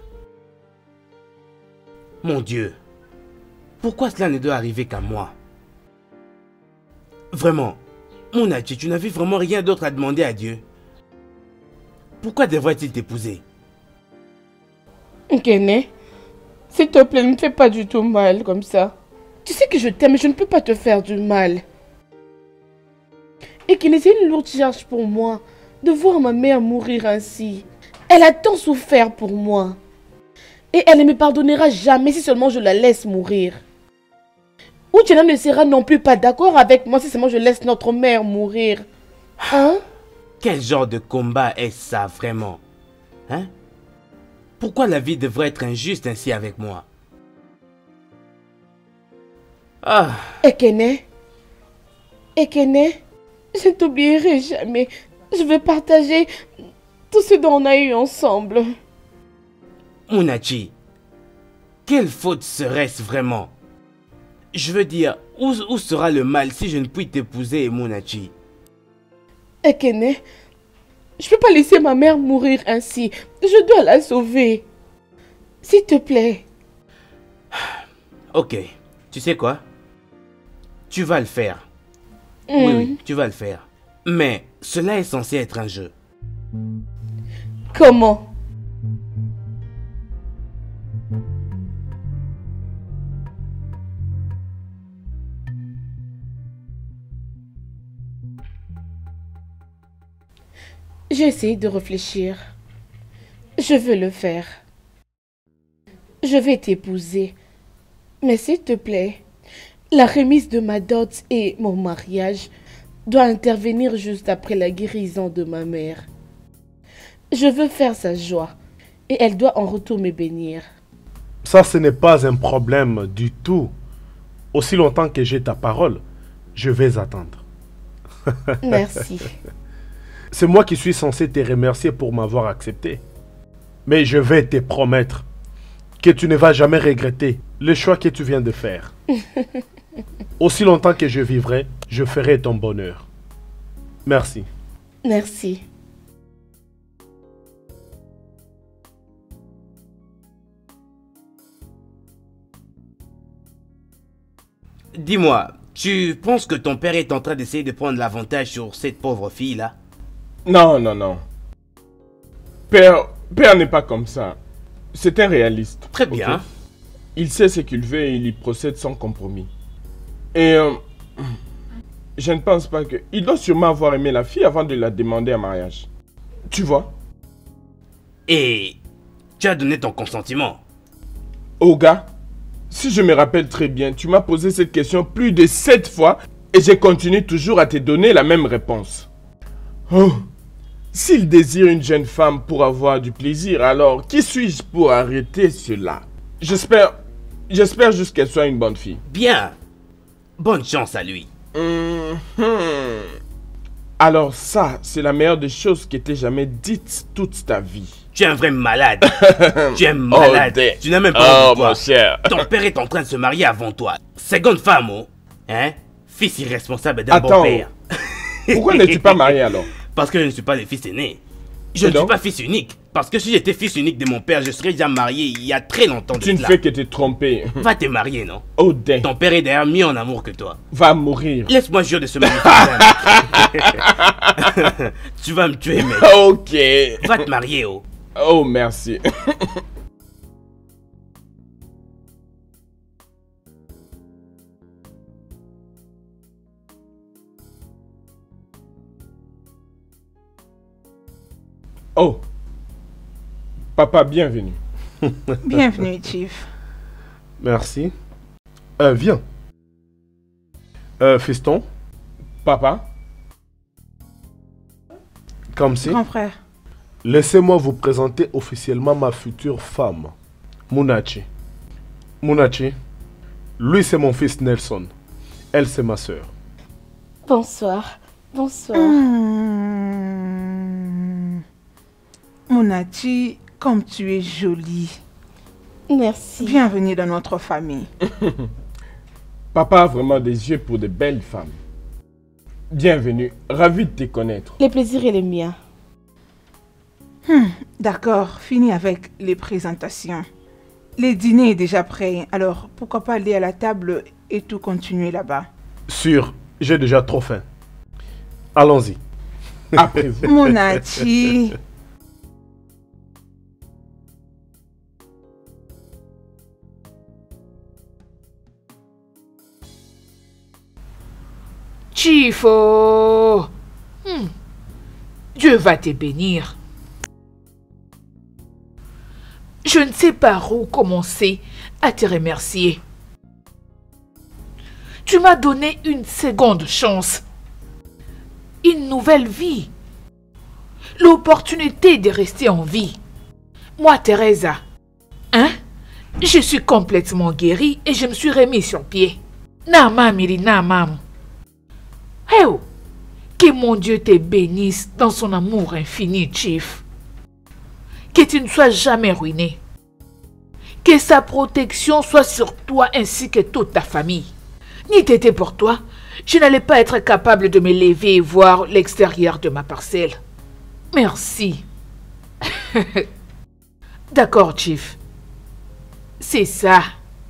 Mon Dieu, pourquoi cela ne doit arriver qu'à moi? Vraiment, Munachi, tu n'avais vraiment rien d'autre à demander à Dieu. Pourquoi devrait-il t'épouser? Ekene, s'il te plaît, ne me fais pas du tout mal comme ça. Tu sais que je t'aime, mais je ne peux pas te faire du mal. Ekene, c'est une lourde charge pour moi de voir ma mère mourir ainsi. Elle a tant souffert pour moi. Et elle ne me pardonnera jamais si seulement je la laisse mourir. Uchena ne sera non plus pas d'accord avec moi si seulement je laisse notre mère mourir. Hein? Quel genre de combat est ça vraiment? Hein? Pourquoi la vie devrait être injuste ainsi avec moi? Ah. Ekene, Ekene, je ne t'oublierai jamais. Je veux partager tout ce dont on a eu ensemble. Munachi, quelle faute serait-ce vraiment? Je veux dire, où, où sera le mal si je ne puis t'épouser, Munachi? Ekene, je ne peux pas laisser ma mère mourir ainsi. Je dois la sauver. S'il te plaît. Ok, tu sais quoi? Tu vas le faire. Mm. Oui, oui, tu vas le faire. Mais cela est censé être un jeu. Comment? J'ai essayé de réfléchir. Je veux le faire. Je vais t'épouser. Mais s'il te plaît, la remise de ma dot et mon mariage doit intervenir juste après la guérison de ma mère. Je veux faire sa joie et elle doit en retour me bénir. Ça, ce n'est pas un problème du tout. Aussi longtemps que j'ai ta parole, je vais attendre. Merci. C'est moi qui suis censé te remercier pour m'avoir accepté. Mais je vais te promettre que tu ne vas jamais regretter le choix que tu viens de faire. Aussi longtemps que je vivrai, je ferai ton bonheur. Merci. Merci. Dis-moi, tu penses que ton père est en train d'essayer de prendre l'avantage sur cette pauvre fille-là? Non, non, non. Père, père n'est pas comme ça. C'est un réaliste. Très bien. Ok? Il sait ce qu'il veut et il y procède sans compromis. Et euh, je ne pense pas que... Il doit sûrement avoir aimé la fille avant de la demander en mariage. Tu vois? Et tu as donné ton consentement? Oga, si je me rappelle très bien, tu m'as posé cette question plus de sept fois et j'ai continué toujours à te donner la même réponse. Oh, s'il désire une jeune femme pour avoir du plaisir, alors qui suis-je pour arrêter cela? J'espère, j'espère juste qu'elle soit une bonne fille. Bien. Bonne chance à lui. Mm-hmm. Alors ça, c'est la meilleure des choses qui t'ait jamais dites toute ta vie. Tu es un vrai malade. Tu es un malade. Oh, tu n'as même pas oh, envie de mon cher. Ton père est en train de se marier avant toi. Seconde femme, oh. Hein? Fils irresponsable d'un bon père. Pourquoi n'es-tu pas marié alors? Parce que je ne suis pas le fils aîné. Je ne suis pas fils unique. Parce que si j'étais fils unique de mon père, je serais déjà marié il y a très longtemps de Tu ne cela. fais que te tromper. Va te marier, non? Oh, dang. Ton père est d'ailleurs mieux en amour que toi. Va mourir. Laisse-moi jurer de ce magnifique. Tu vas me tuer, mec. Ok. Va te marier, oh. Oh, merci. Oh. Papa, bienvenue. Bienvenue, Chief. Merci. Euh, viens. Euh, fiston. Papa. Comme si. Grand frère. Laissez-moi vous présenter officiellement ma future femme, Munachi. Munachi, lui c'est mon fils Nelson. Elle c'est ma sœur. Bonsoir. Bonsoir. Mmh. Munachi, comme tu es jolie. Merci. Bienvenue dans notre famille. Papa a vraiment des yeux pour de belles femmes. Bienvenue, ravi de te connaître. Le plaisir est le mien. Hmm, D'accord, fini avec les présentations. Le dîner est déjà prêt, alors pourquoi pas aller à la table et tout continuer là-bas? Sûr, j'ai déjà trop faim. Allons-y. Après vous. Munachi. Chifo. Hmm. Dieu va te bénir. Je ne sais pas où commencer à te remercier. Tu m'as donné une seconde chance. Une nouvelle vie. L'opportunité de rester en vie. Moi, Teresa, hein? Je suis complètement guérie et je me suis remis sur pied. Nama Miri, Nama. Hey, oh, que mon Dieu te bénisse dans son amour infini, Chief. Que tu ne sois jamais ruiné. Que sa protection soit sur toi ainsi que toute ta famille. Ni t'était pour toi, je n'allais pas être capable de me lever et voir l'extérieur de ma parcelle. Merci. D'accord, Chief. C'est ça.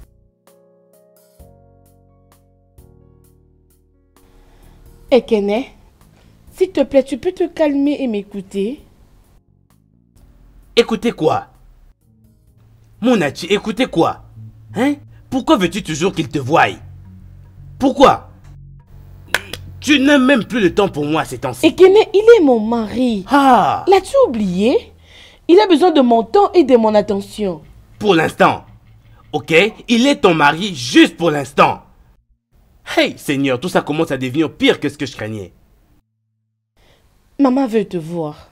Ekene, s'il te plaît, tu peux te calmer et m'écouter? Écoutez quoi? Munachi, écoutez quoi? Hein? Pourquoi veux-tu toujours qu'il te voie? Pourquoi? Tu n'as même plus le temps pour moi ces temps-ci. Ekene, il est mon mari. Ah! L'as-tu oublié? Il a besoin de mon temps et de mon attention. Pour l'instant. Ok? Il est ton mari juste pour l'instant. Hey, Seigneur, tout ça commence à devenir pire que ce que je craignais. Maman veut te voir.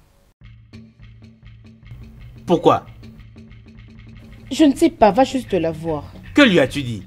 Pourquoi? Je ne sais pas, va juste la voir. Que lui as-tu dit?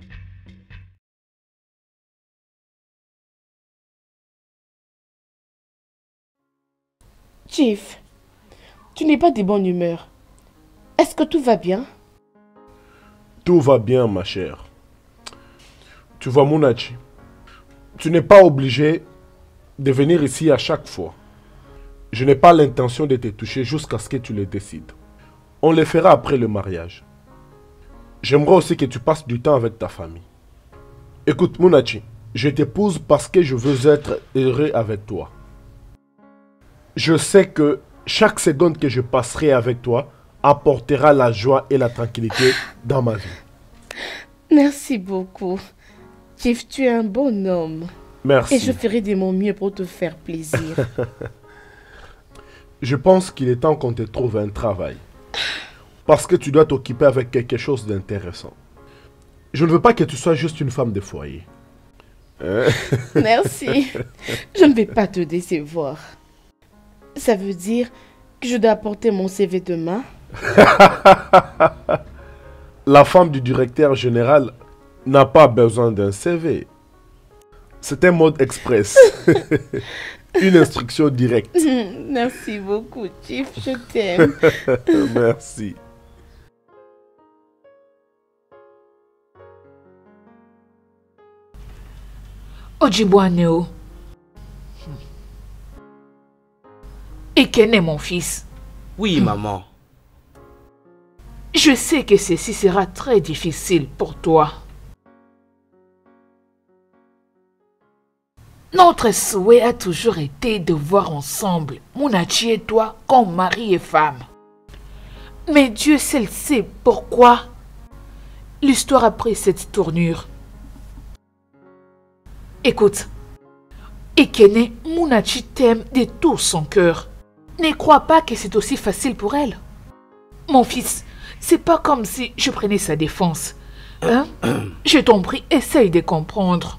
Chief, tu n'es pas de bonne humeur. Est-ce que tout va bien? Tout va bien, ma chère. Tu vois, Munachi, tu n'es pas obligé de venir ici à chaque fois. Je n'ai pas l'intention de te toucher jusqu'à ce que tu le décides. On le fera après le mariage. J'aimerais aussi que tu passes du temps avec ta famille. Écoute, Munachi, je t'épouse parce que je veux être heureux avec toi. Je sais que chaque seconde que je passerai avec toi apportera la joie et la tranquillité dans ma vie. Merci beaucoup. Chief, tu es un bon homme. Merci. Et je ferai de mon mieux pour te faire plaisir. Je pense qu'il est temps qu'on te trouve un travail. Parce que tu dois t'occuper avec quelque chose d'intéressant. Je ne veux pas que tu sois juste une femme de foyer. Hein? Merci. Je ne vais pas te décevoir. Ça veut dire que je dois apporter mon C V demain? La femme du directeur général n'a pas besoin d'un C V. C'est un mode express. Une instruction directe. Merci beaucoup, Chief. Je t'aime. Merci. Ojibwaneo. Ekene, mon fils. Oui, maman. Je sais que ceci sera très difficile pour toi. Notre souhait a toujours été de voir ensemble Munachi et toi comme mari et femme. Mais Dieu seul sait pourquoi l'histoire a pris cette tournure. Écoute, Ekene, Munachi t'aime de tout son cœur. Ne crois pas que c'est aussi facile pour elle. Mon fils, c'est pas comme si je prenais sa défense. Hein? Je t'en prie, essaye de comprendre.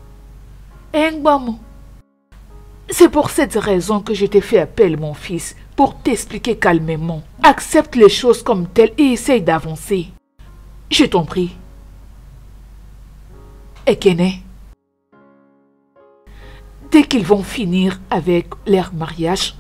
C'est pour cette raison que je t'ai fait appel, mon fils, pour t'expliquer calmement. Accepte les choses comme telles et essaye d'avancer. Je t'en prie. Ekene, dès qu'ils vont finir avec leur mariage,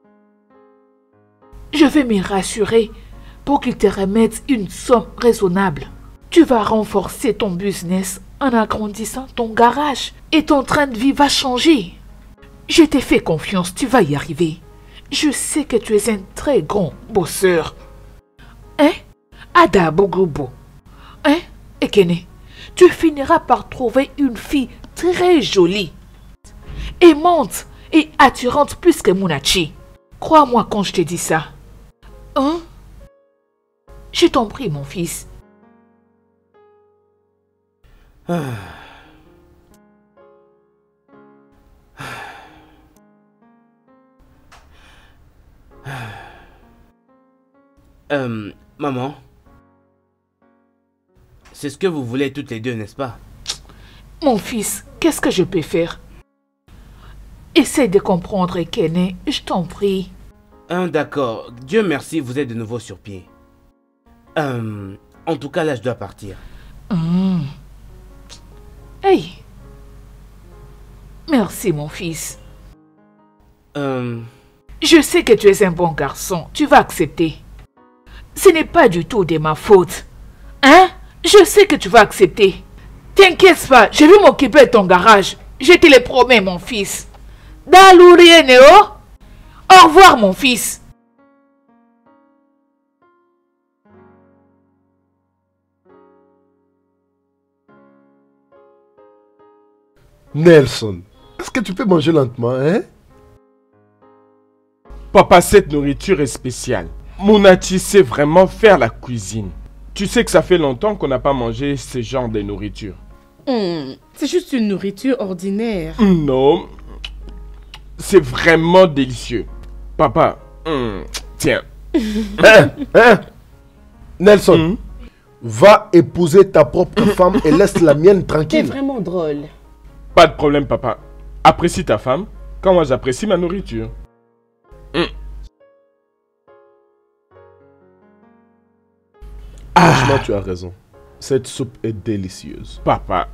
je vais me rassurer pour qu'ils te remettent une somme raisonnable. Tu vas renforcer ton business en agrandissant ton garage et ton train de vie va changer. Je t'ai fait confiance, tu vas y arriver. Je sais que tu es un très grand bosseur. Hein? Ada Bogobo. Hein? Ekene, tu finiras par trouver une fille très jolie, aimante et attirante plus que Munachi. Crois-moi quand je te dis ça. Hein? Je t'en prie, mon fils. Ah. Euh, maman, c'est ce que vous voulez toutes les deux, n'est-ce pas? Mon fils, qu'est-ce que je peux faire? Essaye de comprendre, Ekene, je t'en prie. Hein, d'accord, Dieu merci, vous êtes de nouveau sur pied. Euh, en tout cas, là, je dois partir. Hum. Merci, mon fils. Euh... Je sais que tu es un bon garçon. Tu vas accepter. Ce n'est pas du tout de ma faute. Hein? Je sais que tu vas accepter. T'inquiète pas, je vais m'occuper de ton garage. Je te le promets, mon fils. Dalourie Néo. Au revoir, mon fils. Nelson, est-ce que tu peux manger lentement, hein? Papa, cette nourriture est spéciale. Mounati sait vraiment faire la cuisine. Tu sais que ça fait longtemps qu'on n'a pas mangé ce genre de nourriture. Hmm, c'est juste une nourriture ordinaire. Non, c'est vraiment délicieux. Papa, hmm, tiens. Hein? Hein? Nelson, Hmm? va épouser ta propre femme et laisse la mienne C'est tranquille. vraiment drôle. Pas de problème, papa. Apprécie ta femme, quand moi j'apprécie ma nourriture. Hmm. Franchement, tu as raison. Cette soupe est délicieuse. Papa.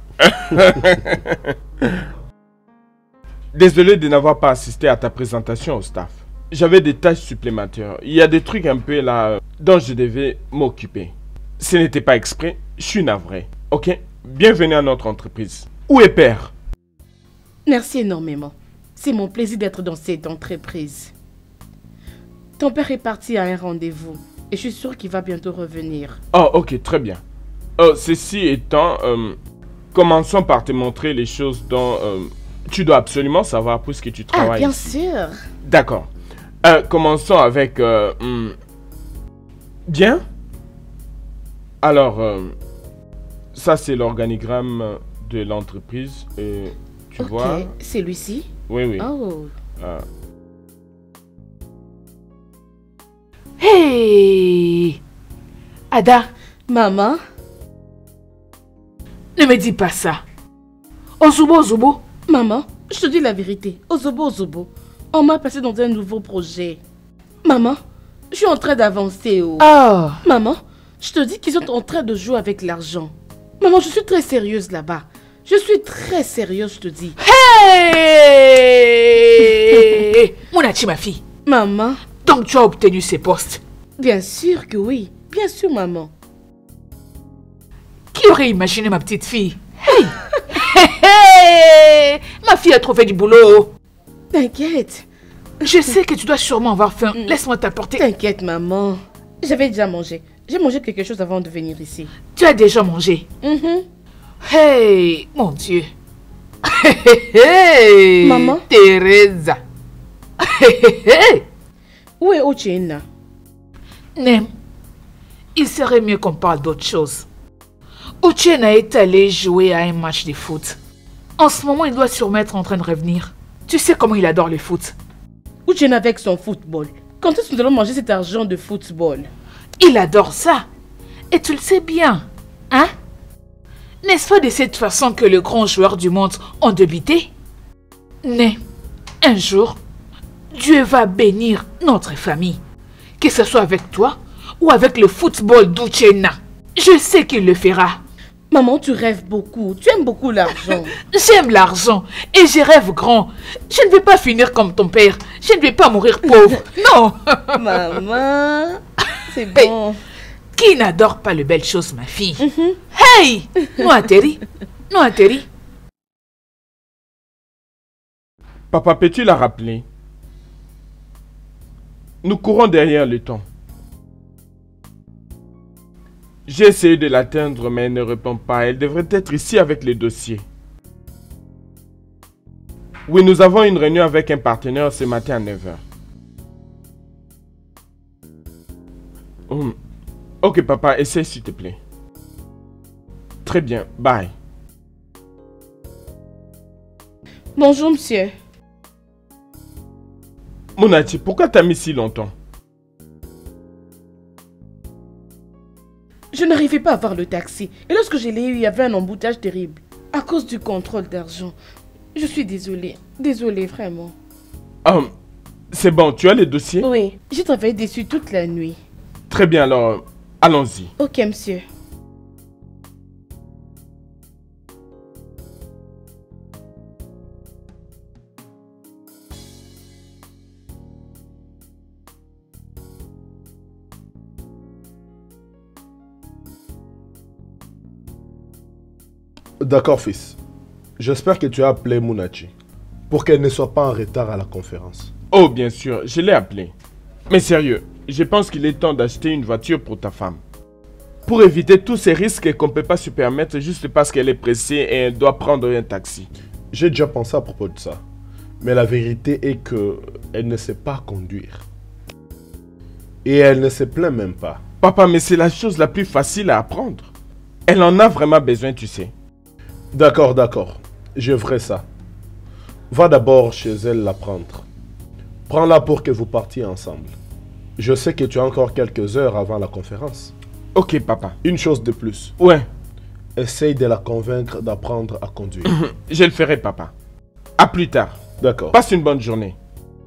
Désolé de n'avoir pas assisté à ta présentation au staff. J'avais des tâches supplémentaires. Il y a des trucs un peu là dont je devais m'occuper. Ce n'était pas exprès, je suis navré. Ok? Bienvenue à notre entreprise. Où est Père? Merci énormément. C'est mon plaisir d'être dans cette entreprise. Ton père est parti à un rendez-vous et je suis sûre qu'il va bientôt revenir. Oh, ok, très bien. Euh, ceci étant, euh, commençons par te montrer les choses dont euh, tu dois absolument savoir puisque tu Ah, travailles bien ici. sûr. D'accord. Euh, commençons avec... Euh, hmm, bien. Alors, euh, ça c'est l'organigramme de l'entreprise. Et tu Ok, vois... c'est lui-ci? Oui, oui. Oh. Euh, Hey! Ada, Maman? ne me dis pas ça. Ozubo, Ozubo. Maman, je te dis la vérité. Ozobo, Ozobo. On m'a passé dans un nouveau projet. Maman, je suis en train d'avancer. Oh. Oh, Maman, je te dis qu'ils sont en train de jouer avec l'argent. Maman, je suis très sérieuse là-bas. Je suis très sérieuse, je te dis. hey! Mounati, ma fille. Maman, Donc tu as obtenu ces postes. bien sûr que oui. Bien sûr, maman. Qui aurait imaginé ma petite fille? Hey! Hey, hey! Ma fille a trouvé du boulot. T'inquiète. Je sais que tu dois sûrement avoir faim. Laisse-moi t'apporter. T'inquiète, maman. J'avais déjà mangé. J'ai mangé quelque chose avant de venir ici. Tu as déjà mangé. Mhm. Hey, mon Dieu. Hey, hey, Maman? Teresa. Hey, hey, hey. Où est Uchenna? Nem, il serait mieux qu'on parle d'autre chose. Uchenna est allé jouer à un match de foot. En ce moment, il doit sûrement être en train de revenir. Tu sais comment il adore le foot. Uchenna avec son football. Quand est-ce que nous allons manger cet argent de football? Il adore ça. Et tu le sais bien, hein? N'est-ce pas de cette façon que les grands joueurs du monde ont débuté? Mais, un jour, Dieu va bénir notre famille. Que ce soit avec toi ou avec le football d'Uchenna. Je sais qu'il le fera. Maman, tu rêves beaucoup. Tu aimes beaucoup l'argent. J'aime l'argent et je rêve grand. Je ne vais pas finir comme ton père. Je ne vais pas mourir pauvre. Non. Maman, c'est bon. Qui n'adore pas les belles choses, ma fille? Hey! Nous atterri. Nous atterri. Papa, peux-tu la rappeler? Nous courons derrière le temps. J'ai essayé de l'atteindre, mais elle ne répond pas. Elle devrait être ici avec les dossiers. Oui, nous avons une réunion avec un partenaire ce matin à neuf heures. Hum. Ok, papa, essaie s'il te plaît. Très bien, bye. Bonjour, monsieur. Mounati, pourquoi t'as mis si longtemps? Je n'arrivais pas à voir le taxi. Et lorsque je l'ai eu, il y avait un embouteillage terrible. À cause du contrôle d'argent. Je suis désolée. Désolée, vraiment. Hum, c'est bon, tu as les dossiers? Oui, j'ai travaillé dessus toute la nuit. Très bien, alors, allons-y. Ok, monsieur. D'accord, fils. J'espère que tu as appelé Munachi pour qu'elle ne soit pas en retard à la conférence. Oh, bien sûr, je l'ai appelé. Mais sérieux, je pense qu'il est temps d'acheter une voiture pour ta femme. Pour éviter tous ces risques qu'on ne peut pas se permettre juste parce qu'elle est pressée et elle doit prendre un taxi. J'ai déjà pensé à propos de ça. Mais la vérité est que elle ne sait pas conduire. Et elle ne se plaint même pas. Papa, mais c'est la chose la plus facile à apprendre. Elle en a vraiment besoin, tu sais. D'accord, d'accord. Je ferai ça. Va d'abord chez elle la prendre. Prends-la pour que vous partiez ensemble. Je sais que tu as encore quelques heures avant la conférence. Ok, papa. Une chose de plus. Ouais. Essaye de la convaincre d'apprendre à conduire. Je le ferai, papa. À plus tard. D'accord. Passe une bonne journée.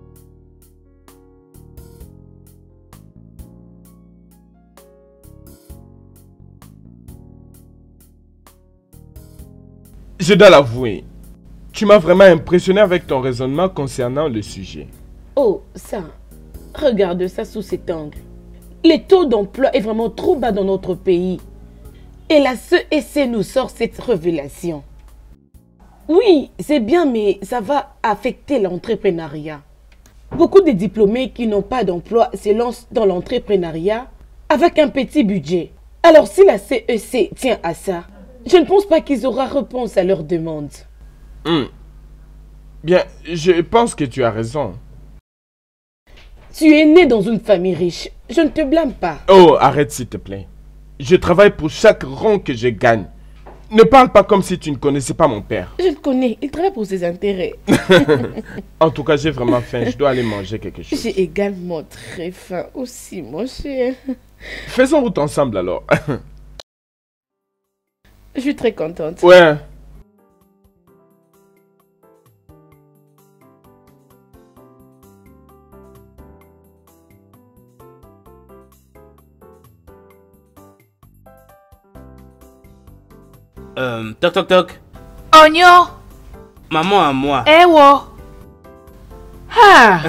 Je dois l'avouer, tu m'as vraiment impressionné avec ton raisonnement concernant le sujet. Oh, ça. Regarde ça sous cet angle. Le taux d'emploi est vraiment trop bas dans notre pays. Et la C E C nous sort cette révélation. Oui, c'est bien, mais ça va affecter l'entrepreneuriat. Beaucoup de diplômés qui n'ont pas d'emploi se lancent dans l'entrepreneuriat avec un petit budget. Alors si la C E C tient à ça, je ne pense pas qu'ils auront réponse à leurs demandes. Hmm. Bien, je pense que tu as raison. Tu es né dans une famille riche. Je ne te blâme pas. Oh, arrête s'il te plaît. Je travaille pour chaque rond que je gagne. Ne parle pas comme si tu ne connaissais pas mon père. Je le connais. Il travaille pour ses intérêts. En tout cas, j'ai vraiment faim. Je dois aller manger quelque chose. J'ai également très faim aussi, mon cher. Faisons route ensemble alors. Je suis très contente. Ouais. Euh, toc toc toc. Oignon. Maman à moi. Eh wo. Ah.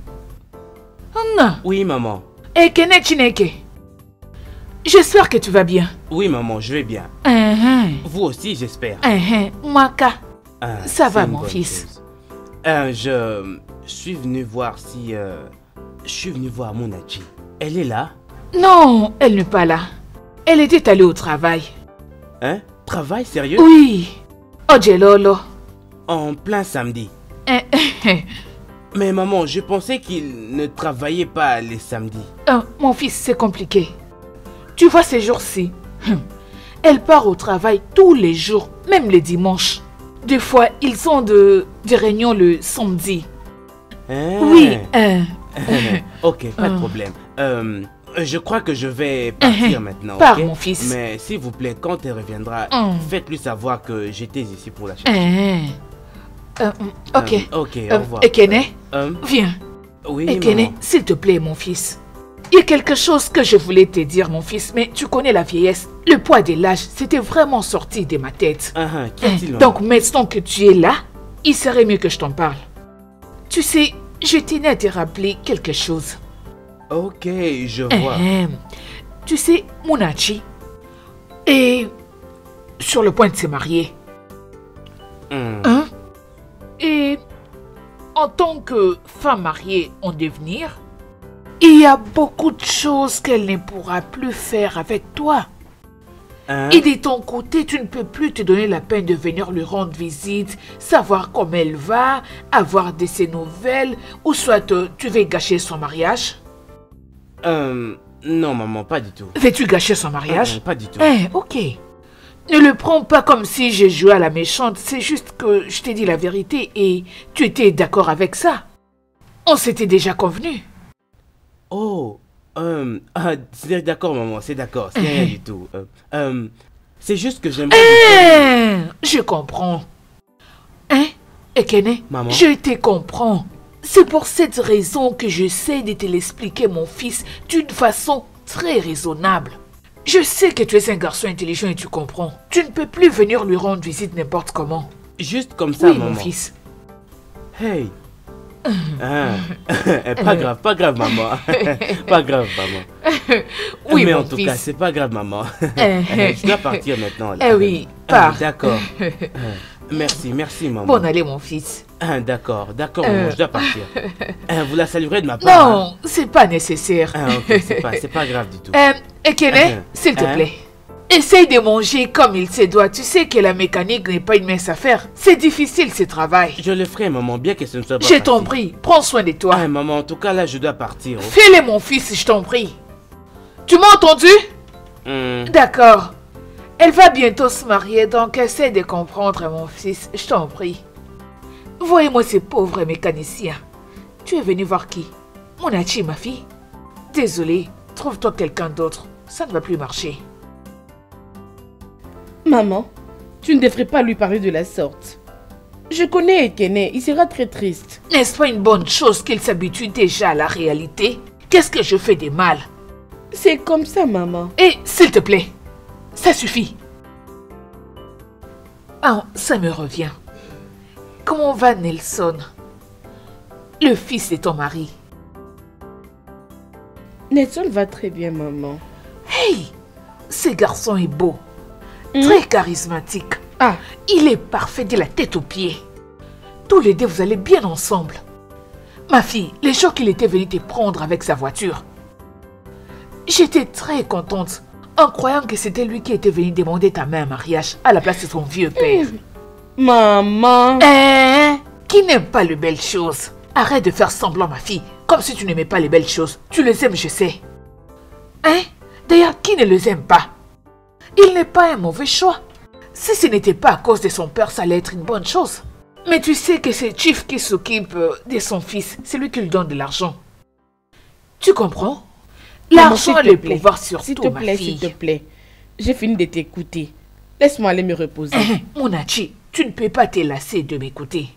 Non. Oui, maman. Eh, Kene Chineke. J'espère que tu vas bien. Oui, maman, je vais bien. Uh-huh. Vous aussi, j'espère. Uh-huh. Mwaka. Ah, Ça va, c'est une mon bonne fils. chose. Euh, je, je suis venu voir si... euh, je suis venu voir Munachi. Elle est là? Non, elle n'est pas là. Elle était allée au travail. Hein? Travail sérieux? Oui. Ojelolo. En plein samedi. Eh, eh, eh. Mais maman, je pensais qu'il ne travaillait pas les samedis. Euh, mon fils, c'est compliqué. Tu vois ces jours-ci, hum, elle part au travail tous les jours, même les dimanches. Des fois, ils ont de, des réunions le samedi. Hein? Oui. Euh, Ok, pas de Euh. problème. Euh, je crois que je vais partir Euh, maintenant. pars, ok? mon fils. Mais s'il vous plaît, quand elle reviendra, Euh. faites-lui savoir que j'étais ici pour la chercher. euh, euh, ok. Euh, ok, Euh, au revoir. Ekene, Euh, viens. oui, Ekene, maman. s'il te plaît, mon fils. Il y a quelque chose que je voulais te dire, mon fils, mais tu connais la vieillesse. Le poids de l'âge, c'était vraiment sorti de ma tête. Ah, ah, qu'y a-t-il, maman? Donc maintenant que tu es là, il serait mieux que je t'en parle. Tu sais, je tenais à te rappeler quelque chose. Ok, je vois. Ahem. Tu sais, Munachi est sur le point de se marier. Hmm. Hein? Et en tant que femme mariée en devenir, il y a beaucoup de choses qu'elle ne pourra plus faire avec toi. Hein? Et de ton côté, tu ne peux plus te donner la peine de venir lui rendre visite, savoir comment elle va, avoir de ses nouvelles, ou soit euh, tu veux gâcher son mariage. Euh, non, maman, pas du tout. Veux-tu gâcher son mariage? Euh, pas du tout. Eh, ok. Ne le prends pas comme si j'ai joué à la méchante, c'est juste que je t'ai dit la vérité et tu étais d'accord avec ça. On s'était déjà convenu. Oh, euh, ah, c'est d'accord, maman, c'est d'accord, c'est rien du tout. Euh, euh, c'est juste que j'aimerais... Eh, je comprends. Hein, Ekene, Maman. je te comprends. C'est pour cette raison que j'essaie de te l'expliquer, mon fils, d'une façon très raisonnable. Je sais que tu es un garçon intelligent et tu comprends. Tu ne peux plus venir lui rendre visite n'importe comment. Juste comme ça, Oui, maman. mon fils. Hey, Ah, pas grave, pas grave, maman. Pas grave, maman. Oui, Mais mon en tout fils. cas, c'est pas grave, maman. Je dois partir maintenant. Là. Eh oui, Ah, pars. d'accord. Ah, Merci, merci, maman. Bon allez, mon fils. Ah, d'accord, d'accord, Euh. maman, je dois partir. Ah, vous la saluerez de ma part. hein? Non, c'est pas nécessaire. Ah, ok, c'est pas, c'est pas grave du tout. Euh, Ekene, s'il te Hein? plaît. Essaye de manger comme il se doit. Tu sais que la mécanique n'est pas une mince affaire. C'est difficile ce travail. Je le ferai, maman, bien que ce ne soit pas Je t'en facile. prie, prends soin de toi. Ah, maman, en tout cas, là, je dois partir. oh. Fais-le, mon fils, je t'en prie. Tu m'as entendu? Hmm. D'accord. Elle va bientôt se marier, donc essaie de comprendre, mon fils, je t'en prie. Voyez-moi ces pauvres mécaniciens. Tu es venu voir qui? Monachi, ma fille? Désolée, trouve-toi quelqu'un d'autre. Ça ne va plus marcher. Maman, tu ne devrais pas lui parler de la sorte. Je connais Ekene, il sera très triste. N'est-ce pas une bonne chose qu'il s'habitue déjà à la réalité? Qu'est-ce que je fais de mal? C'est comme ça, maman. Et s'il te plaît, ça suffit. Ah, ça me revient. Comment va Nelson? Le fils de ton mari. Nelson va très bien, maman. Hey, ce garçon est beau, Hmm? très charismatique. Ah, Il est parfait de la tête aux pieds. Tous les deux, vous allez bien ensemble. Ma fille, les jours qu'il était venu te prendre avec sa voiture, j'étais très contente en croyant que c'était lui qui était venu demander ta main en mariage à la place de son vieux père. maman. Hein? Qui n'aime pas les belles choses? Arrête de faire semblant, ma fille, comme si tu n'aimais pas les belles choses. Tu les aimes, je sais. Hein? D'ailleurs, qui ne les aime pas? Il n'est pas un mauvais choix. Si ce n'était pas à cause de son père, ça allait être une bonne chose. Mais tu sais que c'est Chief qui s'occupe euh, de son fils. C'est lui qui lui donne de l'argent. Tu comprends? Maman, L'argent s'il et te le plaît. pouvoir S'il surtout, te ma plaît, s'il fille. te plaît. J'ai fini de t'écouter. Laisse-moi aller me reposer. Mon Hachi, tu ne peux pas te lasser de m'écouter.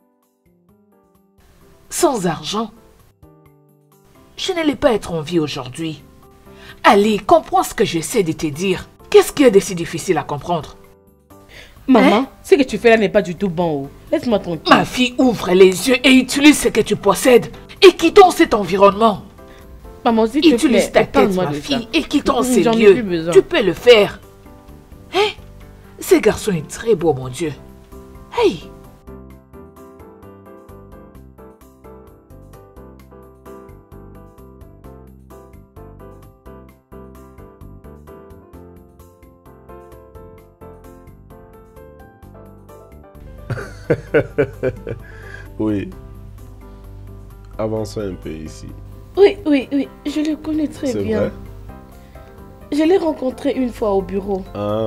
Sans argent, je n'allais pas être en vie aujourd'hui. Allez, comprends ce que j'essaie de te dire. Qu'est-ce qu'il y a de si difficile à comprendre? Maman, Hein? ce que tu fais là n'est pas du tout bon. oh. Laisse-moi tranquille. Ma fille, ouvre les yeux et utilise ce que tu possèdes. Et quittons cet environnement. Maman, s'il te plaît, Utilise ta tête, épargne-moi ma de ça. fille, et quittons Mm, ces j'en ai lieux. plus besoin. Tu peux le faire. Hein? Ce garçon est très beau, mon Dieu. Hey! Oui. Avançons un peu ici. Oui, oui, oui, je le connais très C'est bien. vrai? Je l'ai rencontré une fois au bureau. Ah.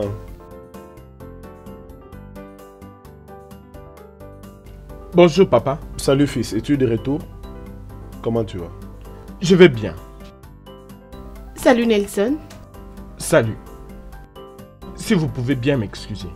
Bonjour, papa. Salut fils, es-tu de retour? Comment tu vas? Je vais bien. Salut Nelson. Salut. Si vous pouvez bien m'excuser.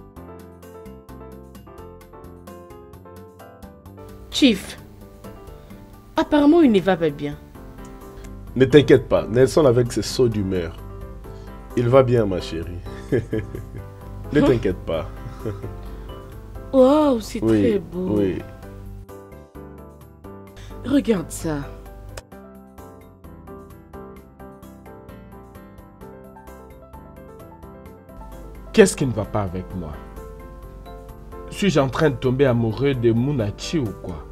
Chief. Apparemment, il ne va pas bien. Ne t'inquiète pas, Nelson avec ses sauts d'humeur. Il va bien ma chérie. Ne t'inquiète pas. Wow, c'est très Oui, beau. oui. Regarde ça. Qu'est-ce qui ne va pas avec moi? Suis-je en train de tomber amoureux de Monachi ou quoi?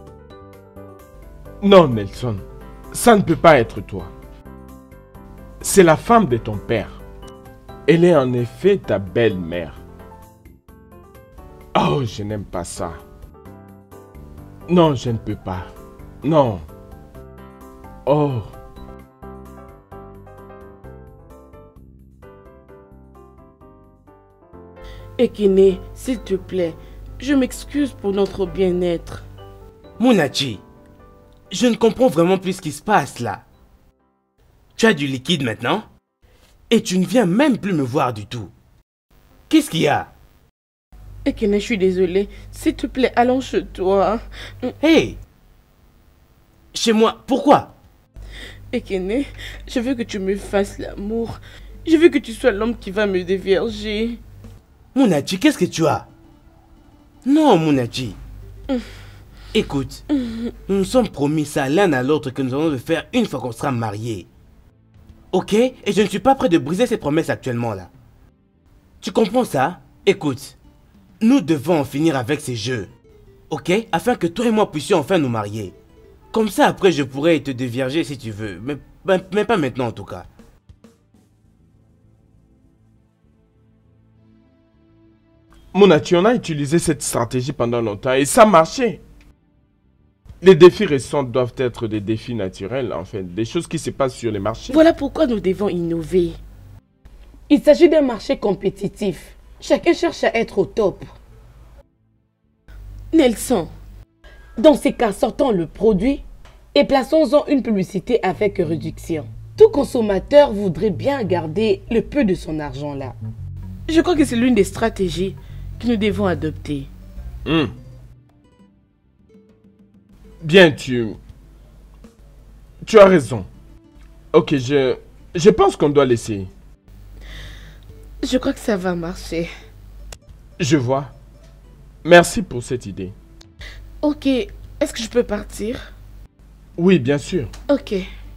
Non, Nelson. Ça ne peut pas être toi. C'est la femme de ton père. Elle est en effet ta belle-mère. Oh, je n'aime pas ça. Non, je ne peux pas. Non. Oh. Ekene, s'il te plaît, je m'excuse pour notre bien-être. Monachi, je ne comprends vraiment plus ce qui se passe là. Tu as du liquide maintenant? Et tu ne viens même plus me voir du tout. Qu'est-ce qu'il y a? Ekene, je suis désolée. S'il te plaît, allons chez toi. Hey! Chez moi, pourquoi? Ekene, je veux que tu me fasses l'amour. Je veux que tu sois l'homme qui va me dévierger. Monachi, qu'est-ce que tu as? Non, Monachi. Écoute, nous nous sommes promis ça l'un à l'autre que nous allons le faire une fois qu'on sera mariés. Ok? Et je ne suis pas prêt de briser ces promesses actuellement là. Tu comprends ça? Écoute, nous devons en finir avec ces jeux. Ok? Afin que toi et moi puissions enfin nous marier. Comme ça après je pourrais te dévierger si tu veux. Mais, mais, mais pas maintenant en tout cas. Monachi, on a utilisé cette stratégie pendant longtemps et ça marchait. Les défis récents doivent être des défis naturels, en fait, des choses qui se passent sur les marchés. Voilà pourquoi nous devons innover. Il s'agit d'un marché compétitif. Chacun cherche à être au top. Nelson, dans ces cas, sortons le produit et plaçons-en une publicité avec réduction. Tout consommateur voudrait bien garder le peu de son argent là. Je crois que c'est l'une des stratégies que nous devons adopter. Mmh. Bien, tu... Tu as raison. Ok, je... Je pense qu'on doit l'essayer. Je crois que ça va marcher. Je vois. Merci pour cette idée. Ok, est-ce que je peux partir? Oui, bien sûr. Ok.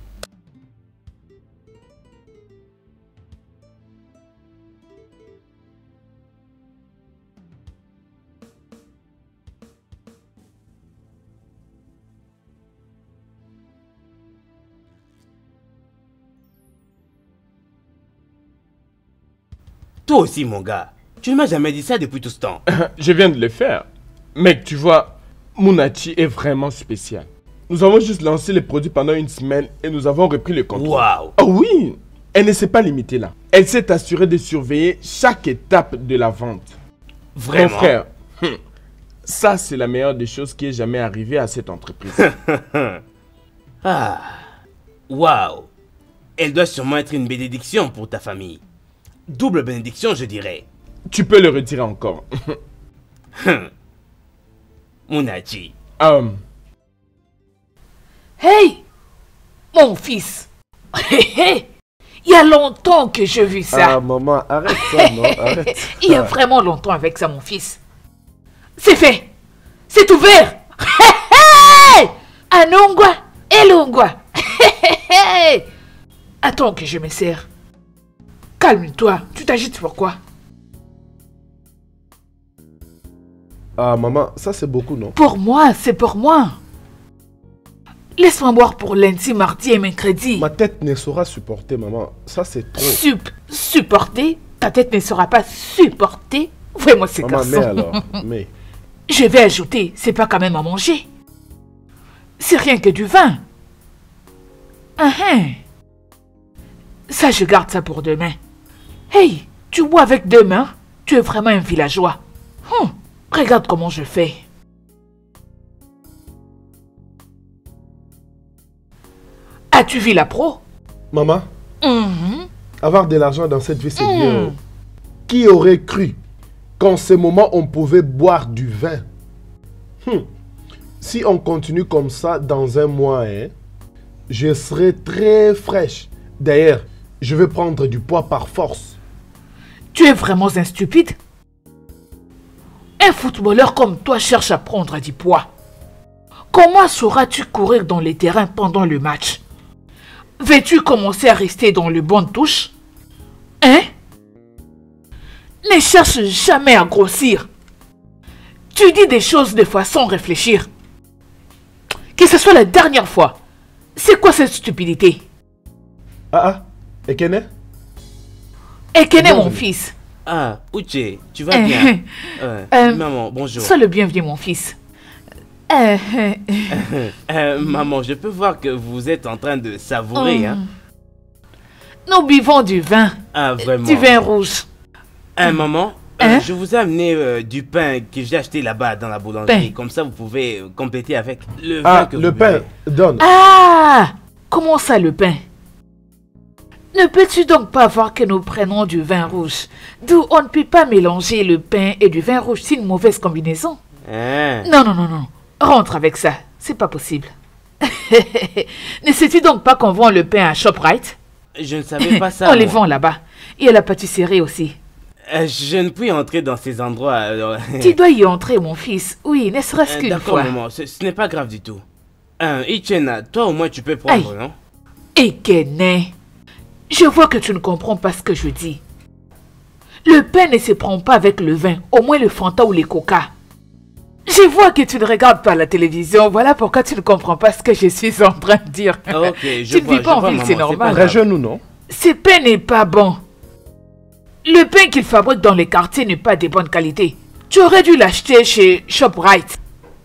Toi aussi mon gars, tu ne m'as jamais dit ça depuis tout ce temps. Je viens de le faire. Mec, tu vois, Monachi est vraiment spécial. Nous avons juste lancé les produits pendant une semaine et nous avons repris le contrôle. Waouh! Oh oui! Elle ne s'est pas limitée là. Elle s'est assurée de surveiller chaque étape de la vente. Vraiment? Mon frère, hum, ça c'est la meilleure des choses qui est jamais arrivée à cette entreprise. Ah! Waouh! Elle doit sûrement être une bénédiction pour ta famille. Double bénédiction, je dirais. Tu peux le retirer encore. Monachi. Um, Hey! Mon fils! Il y a longtemps que j'ai vu ça. Ah, maman, arrête ça, non, arrête. Il y a vraiment longtemps avec ça, mon fils. C'est fait! C'est ouvert! Anongwa! Elongwa! Attends que je me sers. Calme-toi, tu t'agites pourquoi? Ah, maman, ça c'est beaucoup, non? Pour moi, c'est pour moi. Laisse-moi boire pour lundi, mardi et mercredi. Ma tête ne saura supporter, maman. Ça c'est trop. Sup supporter? Ta tête ne sera pas supportée? Fais-moi ces Maman, garçons. mais alors, mais... Je vais ajouter, c'est pas quand même à manger. C'est rien que du vin. Ah, hein. Ça, je garde ça pour demain. Hey, tu bois avec deux mains? Tu es vraiment un villageois. Hum, regarde comment je fais. As-tu vu la pro? Maman, Mhm. avoir de l'argent dans cette vie, c'est Mm. bien. Qui aurait cru qu'en ce moment, on pouvait boire du vin? Hum. Si on continue comme ça dans un mois, hein, je serai très fraîche. D'ailleurs, je vais prendre du poids par force. Tu es vraiment un stupide? Un footballeur comme toi cherche à prendre du poids. Comment sauras-tu courir dans les terrains pendant le match? Veux-tu commencer à rester dans le banc de touche? Hein? Ne cherche jamais à grossir. Tu dis des choses des fois sans réfléchir. Que ce soit la dernière fois. C'est quoi cette stupidité? Ah ah, Ekene? Ekene, mon Bienvenue. fils. Ah, Uche, tu vas bien? Euh, Euh, maman, bonjour. Sois le bienvenu, mon fils. Euh, euh, Euh, maman, je peux voir que vous êtes en train de savourer, hein? Nous buvons du vin. Ah, vraiment? Du vin rouge. Hein, maman? euh, Hein? je vous ai amené euh, du pain que j'ai acheté là-bas dans la boulangerie. Pain. Comme ça, vous pouvez euh, compléter avec le vin Ah, que le vous pain, buvez. donne. Ah! Comment ça, le pain? Ne peux-tu donc pas voir que nous prenons du vin rouge? D'où on ne peut pas mélanger le pain et du vin rouge, c'est une mauvaise combinaison. Hein? Non, non, non, non. Rentre avec ça. C'est pas possible. Ne sais-tu donc pas qu'on vend le pain à ShopRite? Je ne savais pas ça. On les moi. vend là-bas. Et à la pâtisserie aussi. Euh, je ne puis entrer dans ces endroits. alors- Tu dois y entrer, mon fils. Oui, ne serait-ce Euh, qu'une D'accord, fois. maman, ce, ce n'est pas grave du tout. Euh, Ichena, toi au moins tu peux prendre, Aïe. non? Ekene, je vois que tu ne comprends pas ce que je dis. Le pain ne se prend pas avec le vin, au moins le Fanta ou les Coca. Je vois que tu ne regardes pas la télévision, voilà pourquoi tu ne comprends pas ce que je suis en train de dire. Ah, ok, je Tu ne vois, vis pas je en vois, ville, maman, c'est c'est pas normal. grave. Rajeune ou non? Ce pain n'est pas bon. Le pain qu'ils fabriquent dans les quartiers n'est pas de bonne qualité. Tu aurais dû l'acheter chez ShopRite.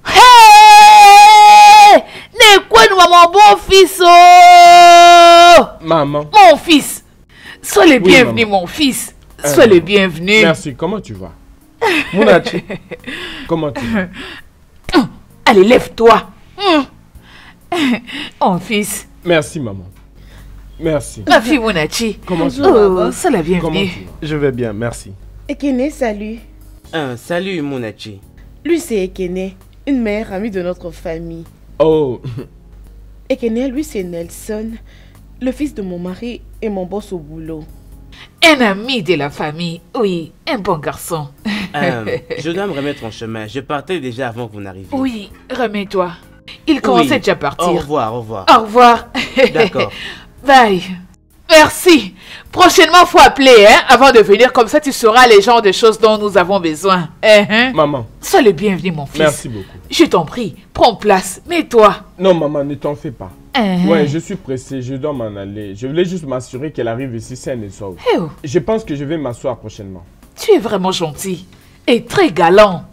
Hey! N'est quoi nous, mon bon fils, oh! Maman. Mon fils! Sois le Oui, bienvenu, maman. mon fils. Sois Euh, le bienvenu. Merci, comment tu vas? Munachi, Comment tu vas? Allez, lève-toi. Hum. Mon fils. Merci, maman. Merci. Ma fille Munachi. Comment tu vas? Oh, sois la Comment bienvenue. tu vas? je vais bien, merci. Ekene, salut. Euh, salut Munachi. Lui, c'est Ekene, une meilleure amie de notre famille. Oh, Ekene, lui, c'est Nelson, le fils de mon mari et mon boss au boulot. Un ami de la famille. Oui, un bon garçon. Euh, je dois me remettre en chemin. Je partais déjà avant que vous n'arriviez. Oui, remets-toi. Il commençait Oui. déjà à Au partir. revoir, au revoir. Au revoir. D'accord. Bye. Merci. Prochainement, faut appeler, hein, avant de venir. Comme ça, tu sauras les genres de choses dont nous avons besoin. Hein, hein. maman, Sois le bienvenu, mon fils. merci beaucoup. Je t'en prie, prends place. Mets-toi. Non, maman, ne t'en fais pas. Hein, Ouais, hein. je suis pressé, je dois m'en aller. Je voulais juste m'assurer qu'elle arrive ici saine et sauve. Eh oh, Je pense que je vais m'asseoir prochainement. tu es vraiment gentil. Et très galant.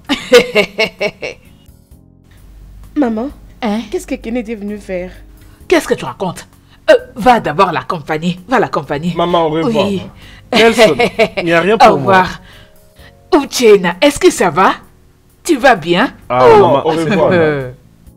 Maman, Hein? qu'est-ce qu'Ekene est venu faire? Qu'est-ce que tu racontes? Euh, va d'abord l'accompagner. Va l'accompagner. Maman, au revoir. Oui. Nelson, il n'y a rien Au pour moi. revoir. Uchena, est-ce que ça va? Tu vas bien? Ah, Oh, maman, au revoir. Euh,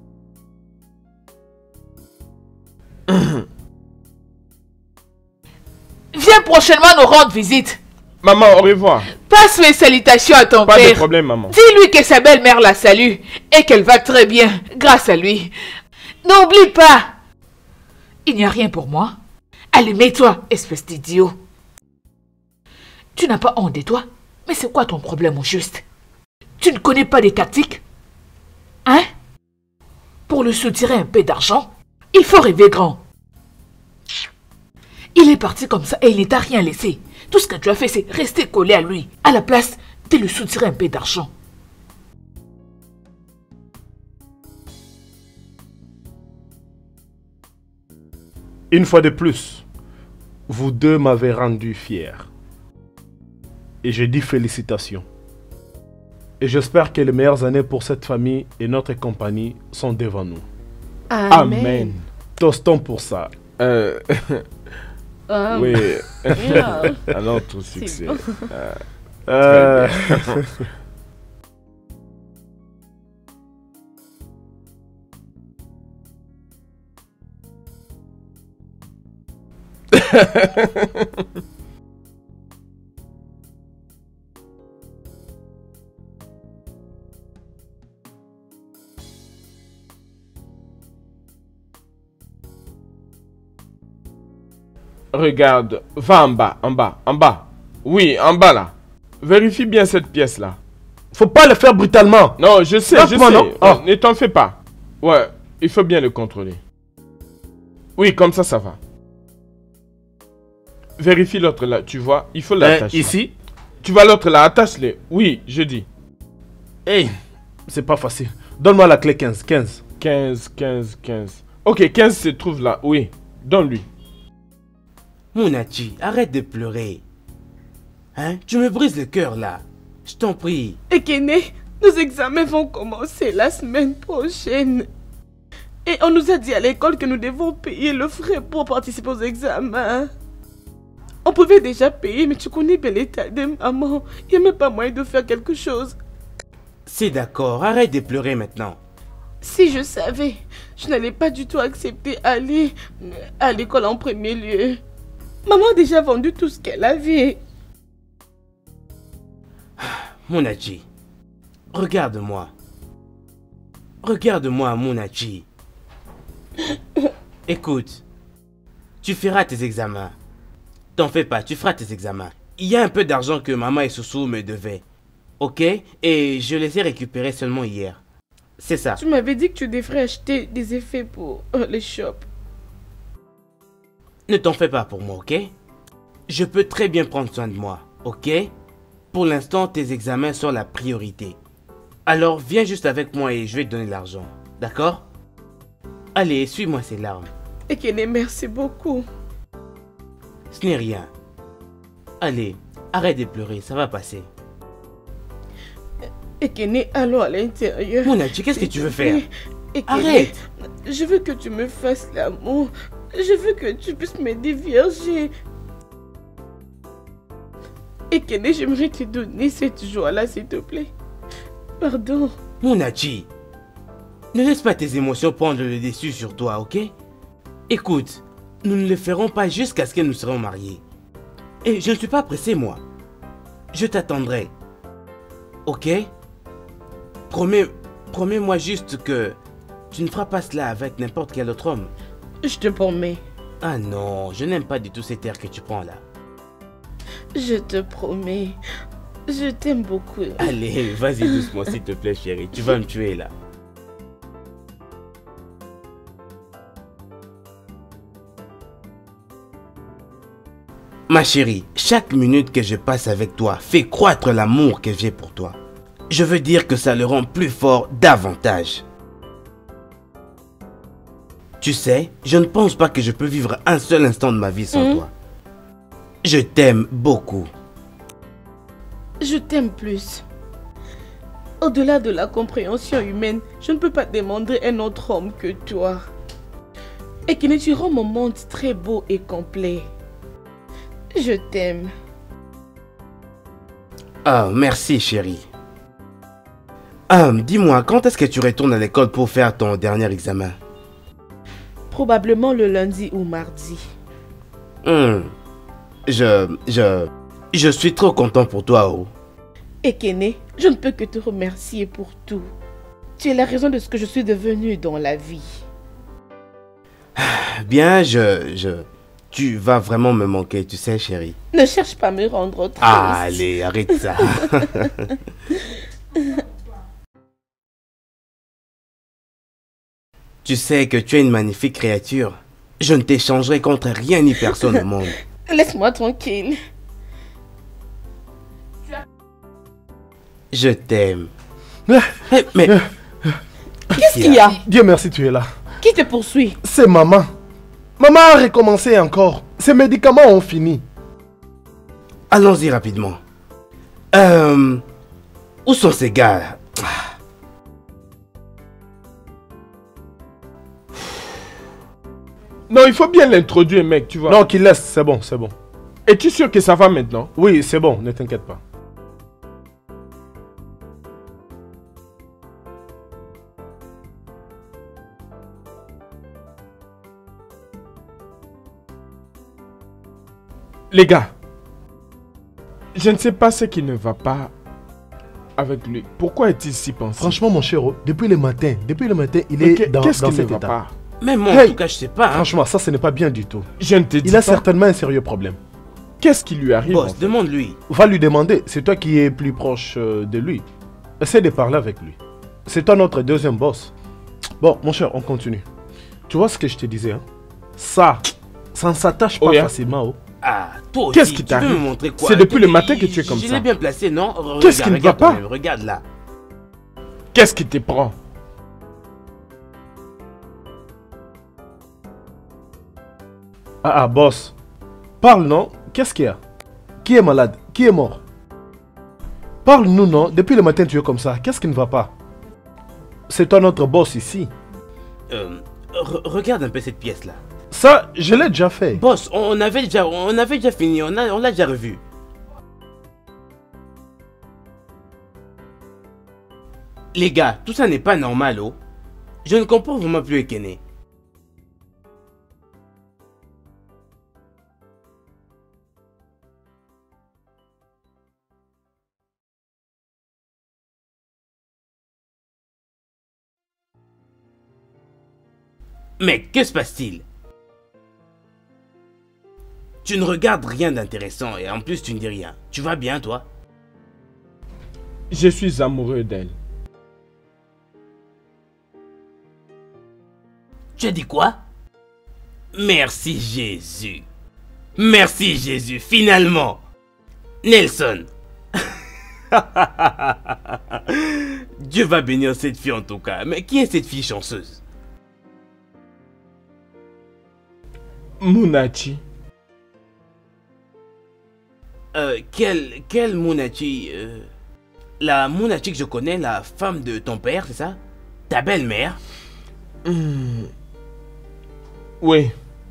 Viens prochainement nous rendre visite. Maman, au revoir. Passe mes salutations à ton Pas de père. problème, maman. Dis-lui que sa belle-mère la salue et qu'elle va très bien grâce à lui. N'oublie pas. Il n'y a rien pour moi. Allez, mets-toi, espèce d'idiot. Tu n'as pas honte de toi? Mais c'est quoi ton problème au juste? Tu ne connais pas des tactiques? Hein? Pour lui soutirer un peu d'argent, il faut rêver grand. Il est parti comme ça et il ne t'a rien laissé. Tout ce que tu as fait, c'est rester collé à lui, à la place de lui soutirer un peu d'argent. Une fois de plus, vous deux m'avez rendu fier. Et je dis félicitations. Et j'espère que les meilleures années pour cette famille et notre compagnie sont devant nous. Amen. Tostons pour ça. Euh, Ah, oui, bien. un autre succès. bon. Euh, Euh, Regarde, va en bas, en bas, en bas. Oui, en bas là. Vérifie bien cette pièce-là. faut pas le faire brutalement. Non, je sais, je sais. Franchement, non. Euh, Ah. Ne t'en fais pas. Ouais, il faut bien le contrôler. Oui, comme ça, ça va. Vérifie l'autre là, tu vois, il faut Hein, l'attacher. ici, Tu vois l'autre là, attache-le. Oui, je dis. hey, c'est pas facile. Donne-moi la clé quinze. quinze. quinze, quinze, quinze. Ok, quinze se trouve là, oui. Donne-lui. Munachi, arrête de pleurer. Hein? Tu me brises le cœur là. Je t'en prie. Ekene, nos examens vont commencer la semaine prochaine. Et on nous a dit à l'école que nous devons payer le frais pour participer aux examens. On pouvait déjà payer, mais tu connais bien l'état de maman. Il n'y a même pas moyen de faire quelque chose. C'est d'accord, arrête de pleurer maintenant. Si je savais, je n'allais pas du tout accepter aller à l'école en premier lieu. Maman a déjà vendu tout ce qu'elle avait. Munachi, regarde-moi. Regarde-moi, Munachi. Écoute, tu feras tes examens. T'en fais pas, tu feras tes examens. il y a un peu d'argent que maman et Soussou me devaient. Ok? Et je les ai récupérés seulement hier. C'est ça. Tu m'avais dit que tu devrais acheter des effets pour euh, les shops. Ne t'en fais pas pour moi, ok? Je peux très bien prendre soin de moi, ok? Pour l'instant, tes examens sont la priorité. Alors, viens juste avec moi et je vais te donner l'argent. D'accord? Allez, suis-moi ces larmes. Ekene, merci beaucoup. Ce n'est rien. Allez, arrête de pleurer, ça va passer. Ekene, allons à l'intérieur. Monachi, qu'est-ce que tu veux faire? Ekene, Arrête! Je veux que tu me fasses l'amour. Je veux que tu puisses me dévierger. Ekene, j'aimerais te donner cette joie-là, s'il te plaît. Pardon. Monachi, ne laisse pas tes émotions prendre le dessus sur toi, ok? Écoute, nous ne le ferons pas jusqu'à ce que nous serons mariés. Et je ne suis pas pressé, moi. Je t'attendrai. Ok? Promets, promets-moi juste que tu ne feras pas cela avec n'importe quel autre homme. Je te promets. Ah non, je n'aime pas du tout cet air que tu prends là. Je te promets. Je t'aime beaucoup. Allez, vas-y doucement s'il te plaît chérie, tu vas me tuer là. Ma chérie, chaque minute que je passe avec toi fait croître l'amour que j'ai pour toi. Je veux dire que ça le rend plus fort davantage. Tu sais, je ne pense pas que je peux vivre un seul instant de ma vie sans Mmh. toi. Je t'aime beaucoup. Je t'aime plus. Au-delà de la compréhension humaine, je ne peux pas demander un autre homme que toi. Et qui tu rends mon monde très beau et complet. Je t'aime. Ah, merci chérie. Ah, dis-moi, quand est-ce que tu retournes à l'école pour faire ton dernier examen? Probablement le lundi ou mardi. Hmm. Je... je... Je suis trop content pour toi, oh. Ekene, je ne peux que te remercier pour tout. Tu es la raison de ce que je suis devenue dans la vie. Bien, je... je... Tu vas vraiment me manquer, tu sais, chérie. Ne cherche pas à me rendre triste. Ah, allez, arrête ça. Tu sais que tu es une magnifique créature. Je ne t'échangerai contre rien ni personne au monde. Laisse-moi tranquille. Je t'aime. Ah, Eh, mais... Qu'est-ce qu'il y a? Dieu merci, tu es là. Qui te poursuit? C'est maman. Maman a recommencé encore. Ses médicaments ont fini. Allons-y rapidement. Euh... Où sont ces gars? Non, il faut bien l'introduire, mec, tu vois. Non, qu'il laisse, c'est bon, c'est bon. Es-tu sûr que ça va maintenant? Oui, c'est bon, ne t'inquiète pas. Les gars, je ne sais pas ce qui ne va pas avec lui. Pourquoi est-il si pensif? Franchement, mon cher, depuis le matin, depuis le matin, il Mais est que- dans, qu'est-ce dans qui ne cet va état. pas? Même moi, Hey. en tout cas, je sais pas. Hein. Franchement, ça, ce n'est pas bien du tout. Je ne te dis Il a pas. certainement un sérieux problème. Qu'est-ce qui lui arrive? en Boss, fait? demande-lui. Va lui demander, c'est toi qui es plus proche euh, de lui. Essaie de parler avec lui. C'est toi notre deuxième boss. Bon, mon cher, on continue. Tu vois ce que je te disais, hein? Ça, ça ne s'attache pas Oh, yeah. facilement. Oh. Ah, toi aussi, Qu'est-ce qui tu veux t'arrive? me montrer quoi? C'est depuis le Écoute, matin que il- tu es comme je ça. l'ai bien placé, non? Regarde, Qu'est-ce qui ne va regarde pas? toi-même, regarde là. Qu'est-ce qui te prend? Ah ah, boss. Parle, non? Qu'est-ce qu'il y a? Qui est malade? Qui est mort? Parle-nous, non? Depuis le matin, tu es comme ça. Qu'est-ce qui ne va pas? C'est toi notre boss ici. Euh, re- regarde un peu cette pièce-là. Ça, je l'ai déjà fait. Boss, on avait déjà, on avait déjà fini, on a, on l'a déjà revu. Les gars, tout ça n'est pas normal, oh. Je ne comprends vraiment plus Ekene. Mais que se passe-t-il? Tu ne regardes rien d'intéressant et en plus tu ne dis rien. Tu vas bien, toi? Je suis amoureux d'elle. Tu as dit quoi? Merci Jésus. Merci Jésus, finalement. Nelson. Dieu va bénir cette fille en tout cas. Mais qui est cette fille chanceuse? Munachi. Euh, quelle, quelle Munachi euh, La Munachi que je connais, la femme de ton père, c'est ça? Ta belle-mère? Hmm. Oui.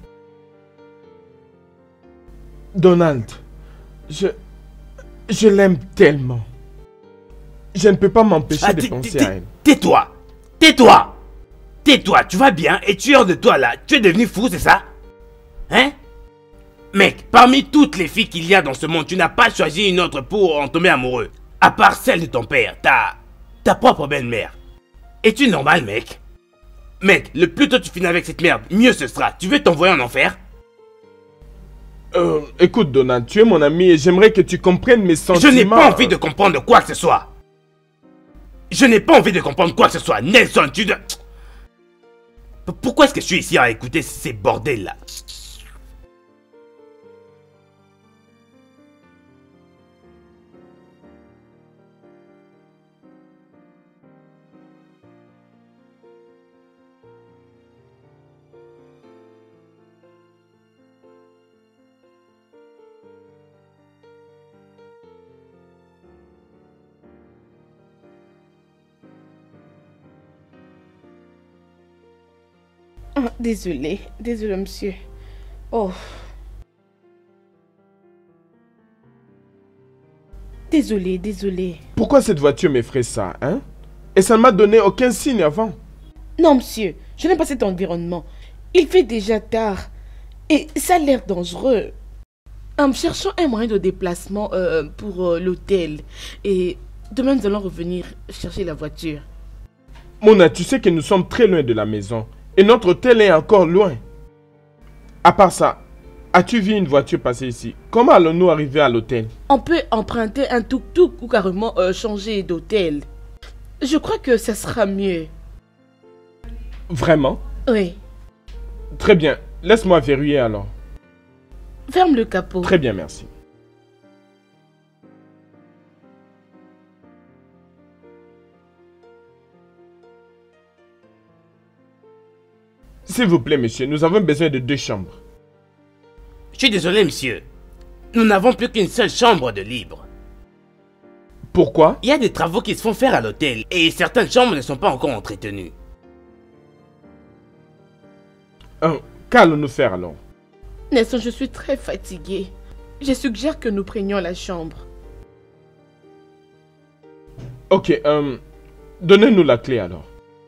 Donald, je... Je l'aime tellement. Je ne peux pas m'empêcher Ah, de penser à elle. Tais-toi! Tais-toi! Tais-toi, tu vas bien et tu es hors de toi là. Tu es devenu fou, c'est ça? Hein? Mec, parmi toutes les filles qu'il y a dans ce monde, tu n'as pas choisi une autre pour en tomber amoureux. À part celle de ton père, ta... ta propre belle-mère. Es-tu normal, mec? Mec, le plus tôt tu finis avec cette merde, mieux ce sera. Tu veux t'envoyer en enfer? Euh, écoute Donald, tu es mon ami et j'aimerais que tu comprennes mes sentiments. Je n'ai pas envie de comprendre quoi que ce soit. Je n'ai pas envie de comprendre quoi que ce soit. Nelson, tu dois... Pourquoi est-ce que je suis ici à écouter ces bordels là? Oh, désolé, désolé, monsieur. Oh. Désolé, désolé. Pourquoi cette voiture m'effraie ça, hein? Et ça ne m'a donné aucun signe avant. Non, monsieur, je n'aime pas cet environnement. Il fait déjà tard. Et ça a l'air dangereux. En cherchant un moyen de déplacement euh, pour euh, l'hôtel. Et demain, nous allons revenir chercher la voiture. Mona, tu sais que nous sommes très loin de la maison. Et notre hôtel est encore loin. À part ça, as-tu vu une voiture passer ici? Comment allons-nous arriver à l'hôtel? On peut emprunter un tuk-tuk ou carrément euh, changer d'hôtel. Je crois que ça sera mieux. Vraiment? Oui. Très bien. Laisse-moi verrouiller alors. Ferme le capot. Très bien, merci. S'il vous plaît, monsieur, nous avons besoin de deux chambres. Je suis désolé, monsieur. Nous n'avons plus qu'une seule chambre de libre. Pourquoi? Il y a des travaux qui se font faire à l'hôtel et certaines chambres ne sont pas encore entretenues. Euh, Qu'allons-nous faire alors? Nelson, je suis très fatiguée. Je suggère que nous prenions la chambre. Ok, euh, donnez-nous la clé alors.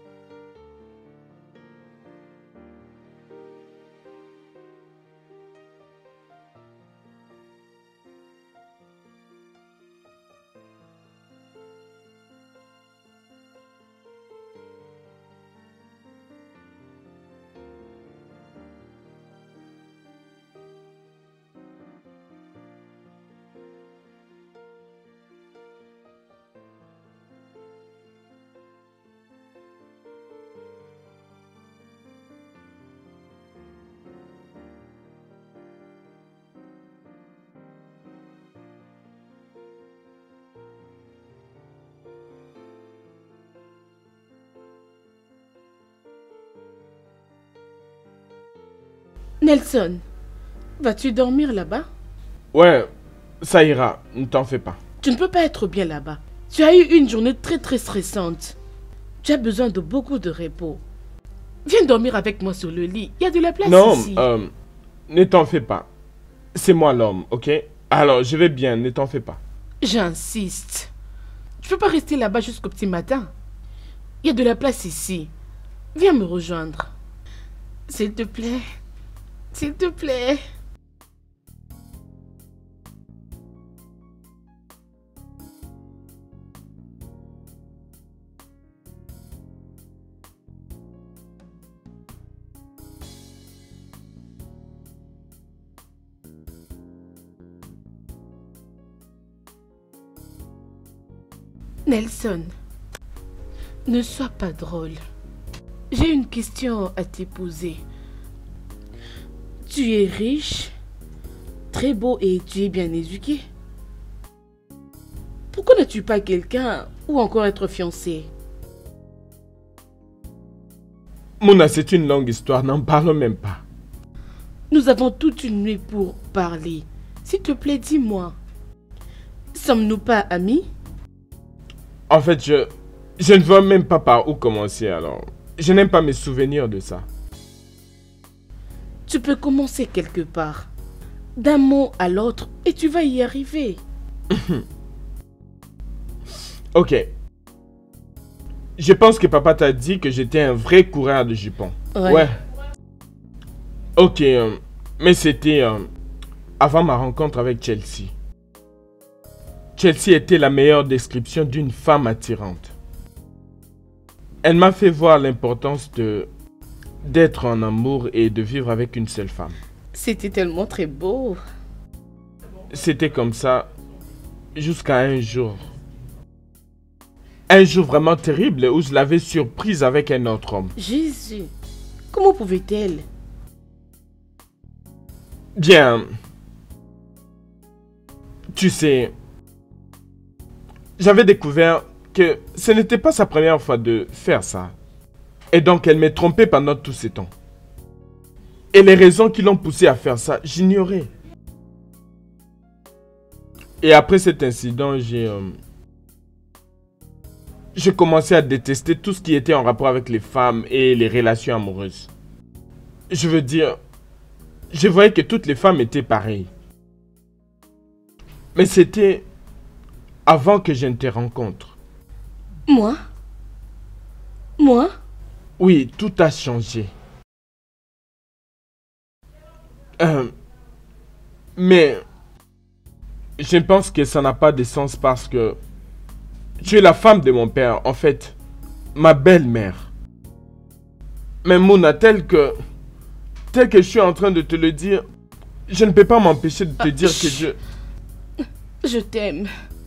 Nelson, vas-tu dormir là-bas? Ouais, ça ira, ne t'en fais pas. Tu ne peux pas être bien là-bas. Tu as eu une journée très très stressante. Tu as besoin de beaucoup de repos. Viens dormir avec moi sur le lit. Il y a de la place non, ici. Non, euh, ne t'en fais pas. C'est moi l'homme, ok? Alors, je vais bien, ne t'en fais pas. J'insiste. Tu peux pas rester là-bas jusqu'au petit matin. Il y a de la place ici. Viens me rejoindre. S'il te plaît. S'il te plaît. Nelson, ne sois pas drôle. J'ai une question à te poser. Tu es riche, très beau et tu es bien éduqué. Pourquoi n'as-tu pas quelqu'un ou encore être fiancé? Mouna, c'est une longue histoire, n'en parlons même pas. Nous avons toute une nuit pour parler. S'il te plaît, dis-moi. Sommes-nous pas amis? En fait, je... Je ne vois même pas par où commencer, alors... Je n'aime pas mes souvenirs de ça. Tu peux commencer quelque part. D'un mot à l'autre, et tu vas y arriver. Ok. Je pense que papa t'a dit que j'étais un vrai coureur de jupons. Ouais. Ouais. Ok, euh, mais c'était euh, avant ma rencontre avec Chelsea. Chelsea était la meilleure description d'une femme attirante. Elle m'a fait voir l'importance de d'être en amour et de vivre avec une seule femme. C'était tellement très beau. C'était comme ça jusqu'à un jour. Un jour vraiment terrible où je l'avais surprise avec un autre homme. Jésus, comment pouvait-elle? Bien, tu sais, j'avais découvert que ce n'était pas sa première fois de faire ça. Et donc elle m'est trompée pendant tous ces temps. Et les raisons qui l'ont poussée à faire ça, j'ignorais. Et après cet incident, j'ai... Euh, j'ai commencé à détester tout ce qui était en rapport avec les femmes et les relations amoureuses. Je veux dire, je voyais que toutes les femmes étaient pareilles. Mais c'était avant que je ne te rencontre. Moi? Moi? Oui, tout a changé. Euh, mais je pense que ça n'a pas de sens parce que tu es la femme de mon père, en fait, ma belle-mère. Mais Mouna, tel que, tel que je suis en train de te le dire, je ne peux pas m'empêcher de te Ah, dire chut. que je... Je t'aime.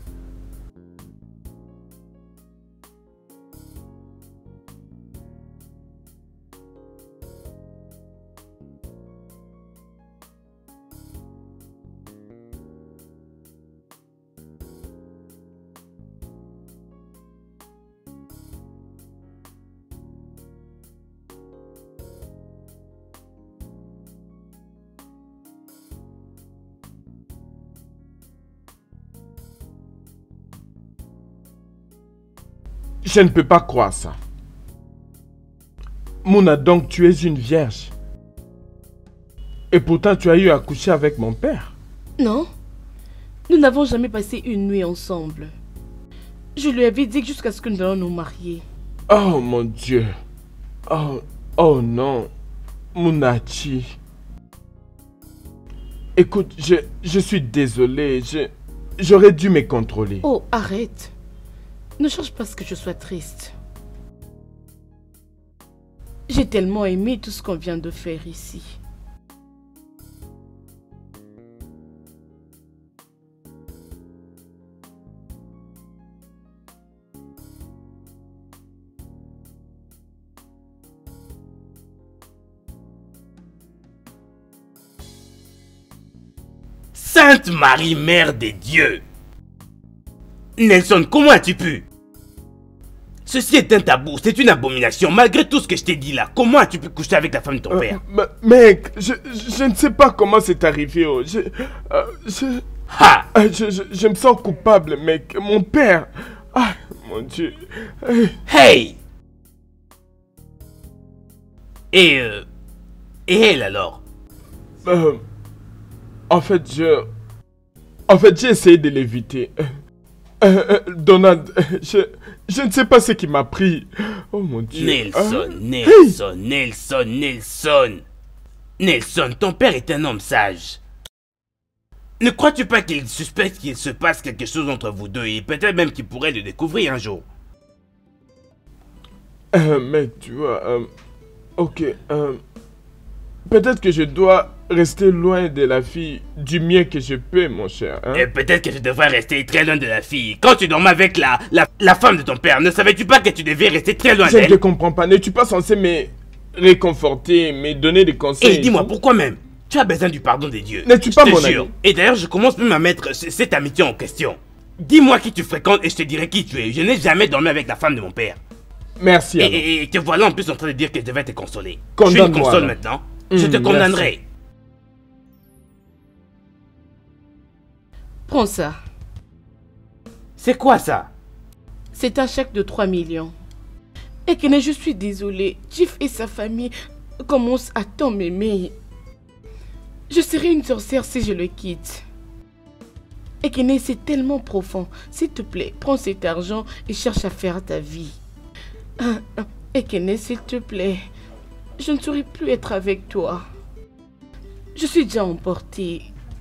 Je ne peux pas croire ça. Mouna, donc tu es une vierge. Et pourtant tu as eu à coucher avec mon père. Non, nous n'avons jamais passé une nuit ensemble. Je lui avais dit jusqu'à ce que nous allions nous marier. Oh mon Dieu. Oh, oh non. Mounachi. Écoute, je, je suis désolé. Je, j'aurais dû me contrôler. Oh, arrête. Ne cherche pas ce que je sois triste. J'ai tellement aimé tout ce qu'on vient de faire ici. Sainte Marie, Mère des dieux! Nelson, comment as-tu pu? Ceci est un tabou, c'est une abomination. Malgré tout ce que je t'ai dit là, comment as-tu pu coucher avec la femme de ton Euh, père? m- mec, je, je ne sais pas comment c'est arrivé. Oh. Je, euh, je, Ha! euh, je, je, je me sens coupable, mec. Mon père. Ah, mon Dieu. Euh, Hey! Et euh... Et elle alors? euh, en fait, je... En fait, j'ai essayé de l'éviter. Euh, euh, euh, Donald, euh, je, je ne sais pas ce qui m'a pris. Oh mon Dieu. Nelson, Ah. Nelson, Nelson, Nelson. Nelson, ton père est un homme sage. Ne crois-tu pas qu'il suspecte qu'il se passe quelque chose entre vous deux et peut-être même qu'il pourrait le découvrir un jour? Euh, mec, tu vois... euh, ok, euh, peut-être que je dois rester loin de la fille du mieux que je peux, mon cher. Hein? Et peut-être que tu devrais rester très loin de la fille. Quand tu dormais avec la, la, la femme de ton père, ne savais-tu pas que tu devais rester très loin Je ne d'elle? te comprends pas. N'es-tu pas censé me réconforter, me donner des conseils? Et dis-moi, pourquoi même? Tu as besoin du pardon des dieux. N'es-tu Je pas te mon jure. ami? Et d'ailleurs, je commence même à mettre c- cette amitié en question. Dis-moi qui tu fréquentes et je te dirai qui tu es. Je n'ai jamais dormi avec la femme de mon père. Merci. Et, alors. et, et te voilà en plus en train de dire que je devais te consoler. Je suis une Condamne-moi, console alors. maintenant. Je Hum, te merci. condamnerai. Prends ça. C'est quoi ça? C'est un chèque de trois millions. Et que je suis désolée, Chief et sa famille commencent à tant m'aimer. Je serai une sorcière si je le quitte. Et que c'est tellement profond. S'il te plaît, prends cet argent et cherche à faire ta vie. Et que s'il te plaît, je ne saurais plus être avec toi. Je suis déjà emportée.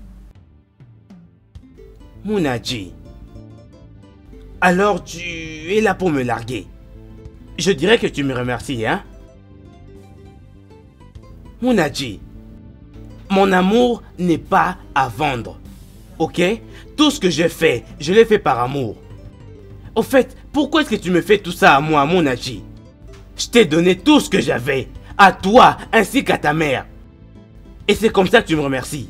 Munachi. Alors tu es là pour me larguer. Je dirais que tu me remercies, hein? Munachi. Mon amour n'est pas à vendre. Ok? Tout ce que j'ai fait, je l'ai fait par amour. Au fait, pourquoi est-ce que tu me fais tout ça à moi, Munachi? Je t'ai donné tout ce que j'avais. À toi, ainsi qu'à ta mère. Et c'est comme ça que tu me remercies.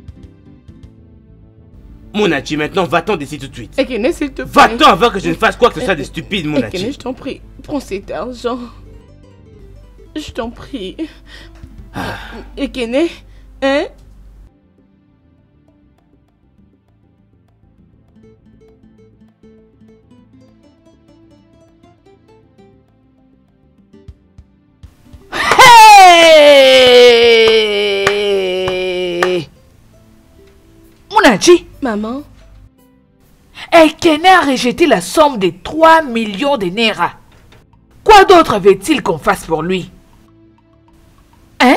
Munachi, maintenant va-t'en d'ici tout de suite. Et que s'il te plaît. Va-t'en avant que je ne fasse quoi que ce soit de stupide, Munachi. Ekene, je t'en prie, prends cet argent. Je t'en prie. Ah. Ekene, hein? Hey! Munachi, Maman, Ekene a rejeté la somme de trois millions de Naira. Quoi d'autre veut-il qu'on fasse pour lui? Hein?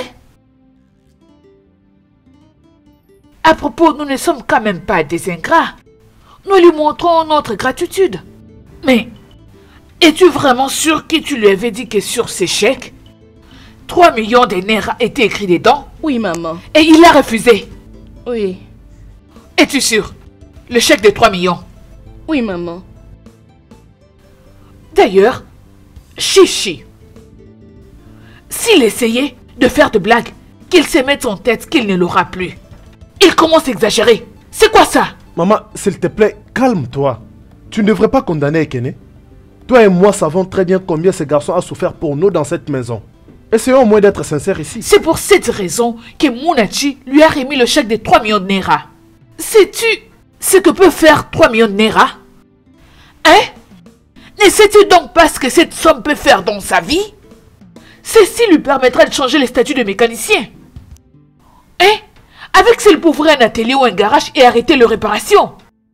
À propos, nous ne sommes quand même pas des ingrats. Nous lui montrons notre gratitude. Mais, es-tu vraiment sûr que tu lui avais dit que sur ces chèques, trois millions de Naira étaient écrits dedans? oui maman, Et il a refusé. oui, Es-tu sûr? Le chèque de trois millions. oui maman. D'ailleurs, Chichi, s'il essayait de faire de blagues, qu'il se mette en tête qu'il ne l'aura plus. Il commence à exagérer. C'est quoi ça? Maman, s'il te plaît, calme-toi. Tu ne devrais pas condamner Ekene. Toi et moi savons très bien combien ce garçon a souffert pour nous dans cette maison. Essayons au moins d'être sincères ici. C'est pour cette raison que Munachi lui a remis le chèque de trois millions de Naira. Sais-tu ce que peut faire trois millions de Naira? Hein? Ne sais-tu donc pas ce que cette somme peut faire dans sa vie? Ceci lui permettra de changer le statut de mécanicien. Hein? Avec s'il pourrait un atelier ou un garage et arrêter les réparations.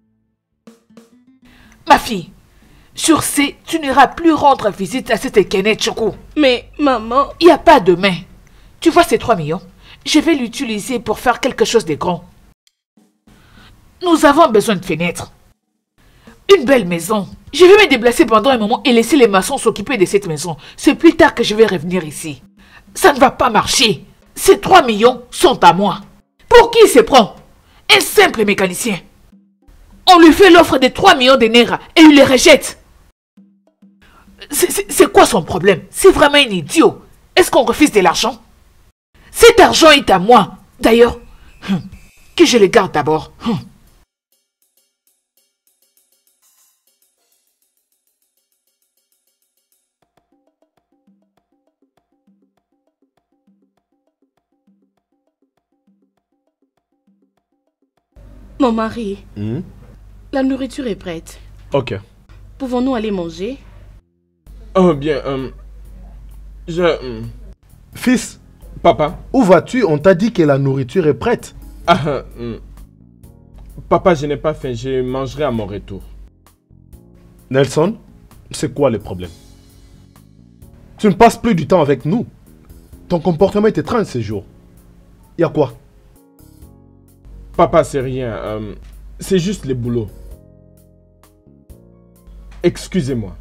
Ma fille, sur ce, tu n'iras plus rendre visite à cette Ekene Chukwu. Mais maman, Il n'y a pas de main. Tu vois ces trois millions? Je vais l'utiliser pour faire quelque chose de grand. Nous avons besoin de fenêtres. Une belle maison. Je vais me déplacer pendant un moment et laisser les maçons s'occuper de cette maison. C'est plus tard que je vais revenir ici. Ça ne va pas marcher. Ces trois millions sont à moi. Pour qui il se prend? Un simple mécanicien. On lui fait l'offre de trois millions de Naira et il les rejette. C'est- C'est c'est quoi son problème? C'est vraiment un idiot. Est-ce qu'on refuse de l'argent? Cet argent est à moi. D'ailleurs, hum, que je le garde d'abord. Hum. mon mari, Hmm? la nourriture est prête. Ok. Pouvons-nous aller manger? Oh bien, euh, je... euh, Fils, papa. où vas-tu? On t'a dit que la nourriture est prête. Ah, euh, euh, papa, je n'ai pas faim, je mangerai à mon retour. Nelson, c'est quoi le problème? Tu ne passes plus du temps avec nous. Ton comportement est étrange ces jours. Y a quoi? Papa, c'est rien, euh, c'est juste le boulot. Excusez-moi.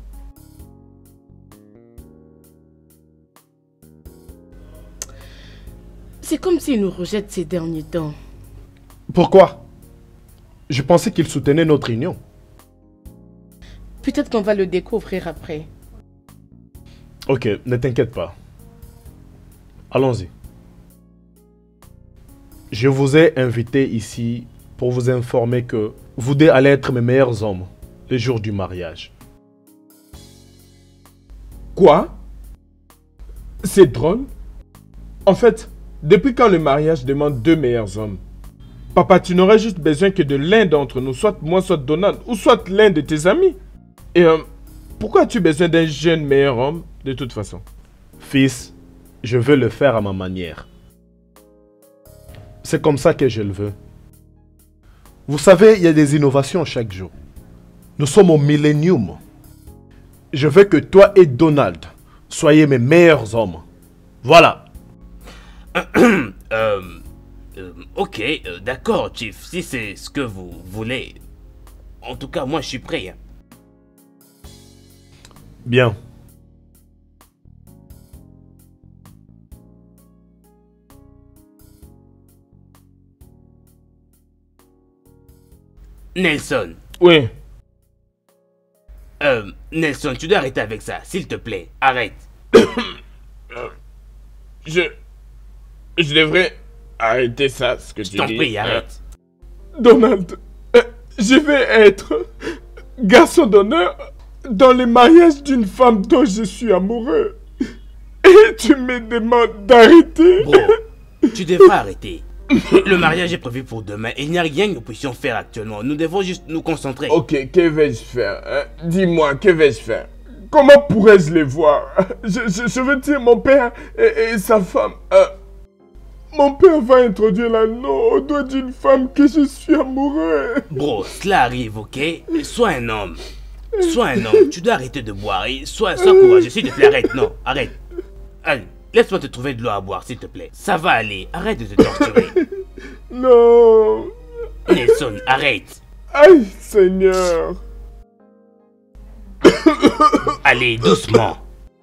C'est comme s'il nous rejette ces derniers temps. Pourquoi? Je pensais qu'il soutenait notre union. Peut-être qu'on va le découvrir après. Ok, ne t'inquiète pas. Allons-y. Je vous ai invité ici pour vous informer que vous deux allez être mes meilleurs hommes le jour du mariage. Quoi? C'est drôle. En fait, depuis quand le mariage demande deux meilleurs hommes? Papa, tu n'aurais juste besoin que de l'un d'entre nous, soit moi, soit Donald, ou soit l'un de tes amis. Et euh, pourquoi as-tu besoin d'un jeune meilleur homme, de toute façon? Fils, je veux le faire à ma manière. C'est comme ça que je le veux. Vous savez, il y a des innovations chaque jour. Nous sommes au millénium. Je veux que toi et Donald soyez mes meilleurs hommes. Voilà. euh, euh, ok, euh, d'accord, Chief. Si c'est ce que vous voulez. En tout cas, moi, je suis prêt. Hein. Bien. Nelson. Oui. Euh, Nelson, tu dois arrêter avec ça, s'il te plaît. Arrête. Je... Je devrais arrêter ça, ce que Je tu t'en dis. prie, arrête. Euh, Donald, euh, je vais être garçon d'honneur dans le mariage d'une femme dont je suis amoureux. Et tu me demandes d'arrêter. Bro, tu devras arrêter. Le mariage est prévu pour demain et il n'y a rien que nous puissions faire actuellement. Nous devons juste nous concentrer. Ok, que vais-je faire hein? Dis-moi, que vais-je faire? Comment pourrais-je les voir? je, je, je veux dire, mon père et, et sa femme... Euh, mon père va introduire l'anneau au doigt d'une femme que je suis amoureux. Bro, cela arrive, ok? Sois un homme. Sois un homme. Tu dois arrêter de boire et sois, sois courageux. S'il te plaît, arrête. Non, arrête. Allez, laisse-moi te trouver de l'eau à boire, s'il te plaît. Ça va aller. Arrête de te torturer. Non. Nelson, arrête. Aïe, Seigneur. Allez, doucement.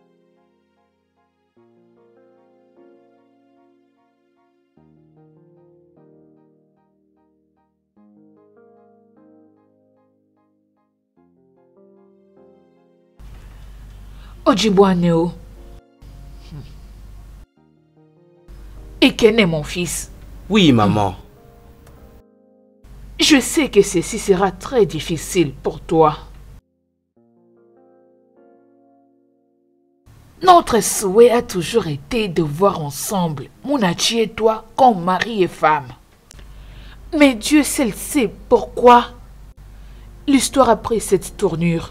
Ojibwaneo. Ekene, mon fils. Oui, maman. Je sais que ceci sera très difficile pour toi. Notre souhait a toujours été de voir ensemble Munachi et toi comme mari et femme. Mais Dieu seul sait pourquoi l'histoire a pris cette tournure.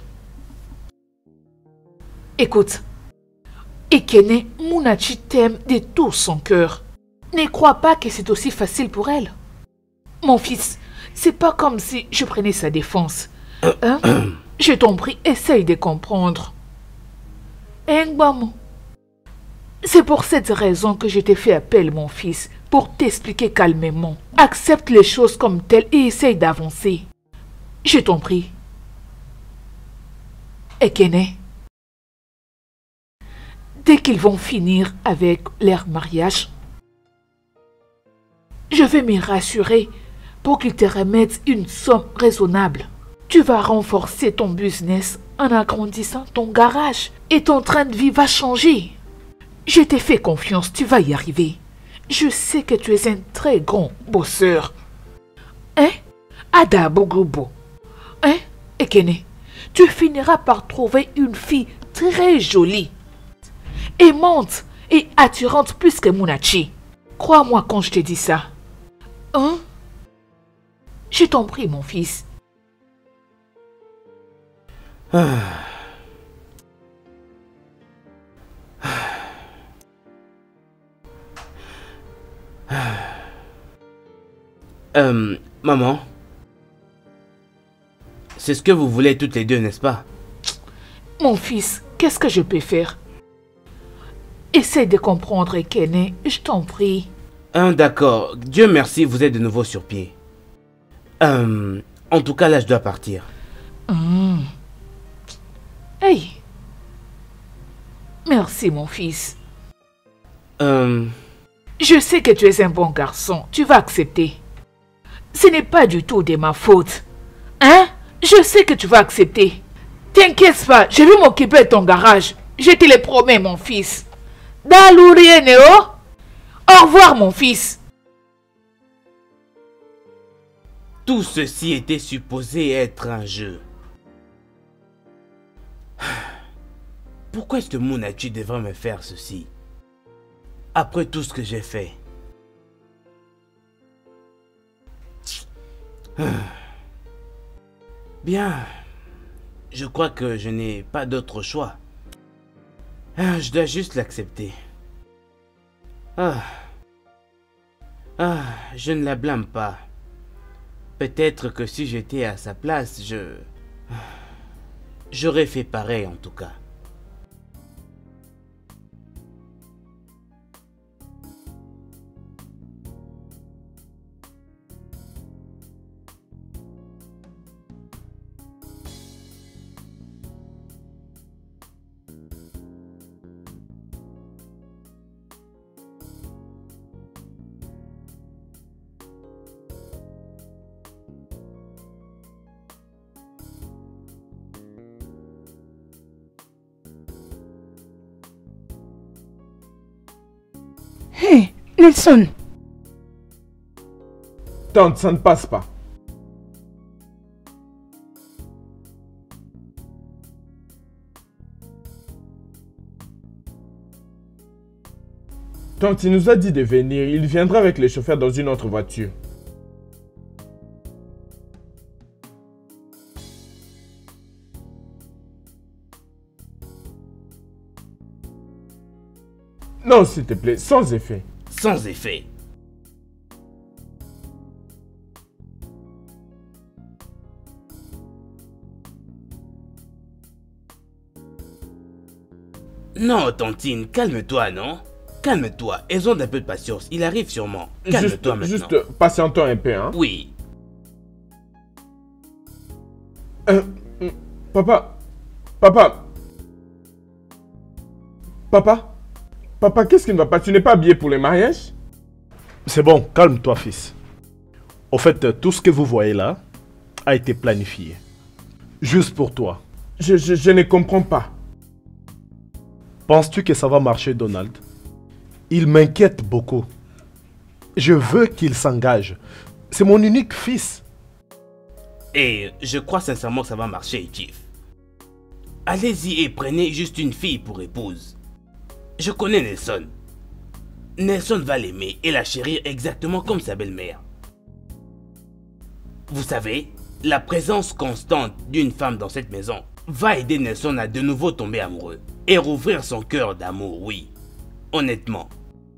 Écoute, Ekene, Munachi t'aime de tout son cœur. Ne crois pas que c'est aussi facile pour elle. Mon fils, c'est pas comme si je prenais sa défense. Hein? Je t'en prie, essaye de comprendre. Ngbamo. C'est pour cette raison que je t'ai fait appel, mon fils, pour t'expliquer calmement. Accepte les choses comme telles et essaye d'avancer. Je t'en prie. Ekene. Dès qu'ils vont finir avec leur mariage, je vais me rassurer pour qu'ils te remettent une somme raisonnable. Tu vas renforcer ton business en agrandissant ton garage et ton train de vie va changer. Je t'ai fait confiance, tu vas y arriver. Je sais que tu es un très grand bosseur. Hein? Ada Bogobo. Hein? Ekene, tu finiras par trouver une fille très jolie, aimante et attirante plus que Munachi. Crois-moi quand je te dis ça. Hein? Je t'en prie, mon fils. Ah. Euh, maman, c'est ce que vous voulez toutes les deux, n'est-ce pas? Mon fils, qu'est-ce que je peux faire? Essaye de comprendre, Ekene, je t'en prie. Hein, d'accord. Dieu merci, vous êtes de nouveau sur pied. Euh, en tout cas, là, je dois partir. Mmh. Hey. Merci, mon fils. Euh... Je Je sais que tu es un bon garçon. Tu vas accepter. Ce n'est pas du tout de ma faute. Hein? Je sais que tu vas accepter. T'inquiète pas, je vais m'occuper de ton garage. Je te le promets, mon fils. Dalourie Néo. Au revoir, mon fils. Tout ceci était supposé être un jeu. Pourquoi est-ce que Monachi devrait me faire ceci? Après tout ce que j'ai fait. Bien. Je crois que je n'ai pas d'autre choix. Je dois juste l'accepter. Ah. Ah, je ne la blâme pas. Peut-être que si j'étais à sa place, je... J'aurais fait pareil en tout cas. Hé, Nelson. Tante, ça ne passe pas. Tante, il nous a dit de venir. Il viendra avec le chauffeur dans une autre voiture. Non, s'il te plaît, sans effet. Sans effet. Non, Tantine, calme-toi, non? Calme-toi, aie un peu de patience, il arrive sûrement. Calme-toi maintenant. Juste patientons un peu, hein? Oui. Euh, papa, papa, papa, papa, qu'est-ce qui ne va pas? Tu n'es pas habillé pour le mariage? C'est bon, calme-toi, fils. Au fait, tout ce que vous voyez là a été planifié. Juste pour toi. Je, je, je ne comprends pas. Penses-tu que ça va marcher, Donald? Il m'inquiète beaucoup. Je veux qu'il s'engage. C'est mon unique fils. Et je crois sincèrement que ça va marcher, Chief. Allez-y et prenez juste une fille pour épouse. Je connais Nelson. Nelson va l'aimer et la chérir exactement comme sa belle-mère. Vous savez, la présence constante d'une femme dans cette maison va aider Nelson à de nouveau tomber amoureux et rouvrir son cœur d'amour, oui. Honnêtement.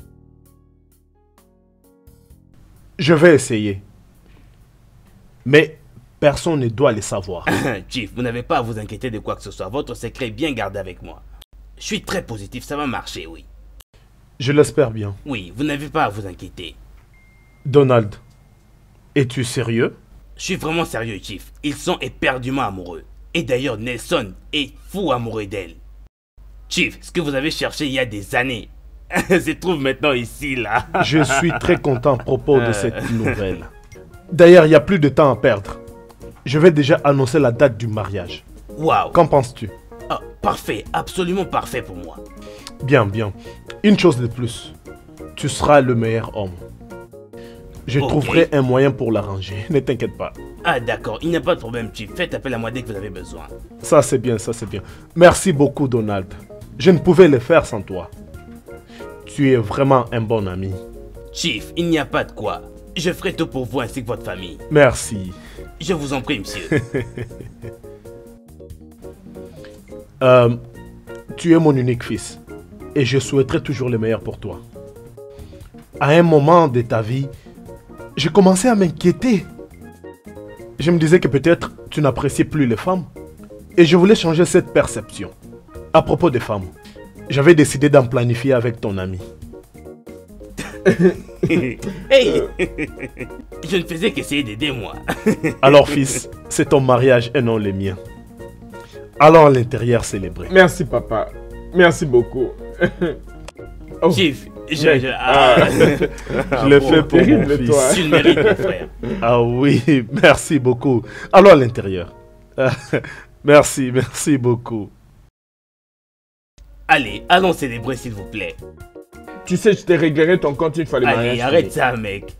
Je vais essayer. Mais personne ne doit le savoir. Chief, vous n'avez pas à vous inquiéter de quoi que ce soit. Votre secret est bien gardé avec moi. Je suis très positif, ça va marcher, oui. Je l'espère bien. Oui, vous n'avez pas à vous inquiéter. Donald, es-tu sérieux? Je suis vraiment sérieux, Chief. Ils sont éperdument amoureux. Et d'ailleurs, Nelson est fou amoureux d'elle. Chief, ce que vous avez cherché il y a des années se trouve maintenant ici, là. Je suis très content à propos de cette nouvelle. D'ailleurs, il n'y a plus de temps à perdre. Je vais déjà annoncer la date du mariage. Waouh. Qu'en penses-tu? Ah, parfait, absolument parfait pour moi. Bien, bien. Une chose de plus. Tu seras le meilleur homme. Je Okay. trouverai un moyen pour l'arranger. Ne t'inquiète pas. Ah d'accord, il n'y a pas de problème, Chief. Faites appel à moi dès que vous avez besoin. Ça c'est bien, ça c'est bien. Merci beaucoup, Donald. Je ne pouvais le faire sans toi. Tu es vraiment un bon ami. Chief, il n'y a pas de quoi. Je ferai tout pour vous ainsi que votre famille. Merci. Je vous en prie, monsieur. euh, tu es mon unique fils. Et je souhaiterais toujours le meilleur pour toi. À un moment de ta vie, j'ai commencé à m'inquiéter. Je me disais que peut-être tu n'appréciais plus les femmes. Et je voulais changer cette perception. À propos des femmes, j'avais décidé d'en planifier avec ton ami. Hey. Je ne faisais qu'essayer d'aider moi. Alors fils, c'est ton mariage et non le mien. Allons à l'intérieur célébrer. Merci papa. Merci beaucoup. Oh. Chief, Je, je, ah, Je l'ai bon, fait pour mon terrible, fils. toi. Tu le mérites, mon frère. Ah oui, merci beaucoup. Allons à l'intérieur. Merci, merci beaucoup. Allez, allons célébrer, s'il vous plaît. Tu sais, je t'ai réglé ton compte une fois le mariage. Allez, arrête ça, mec.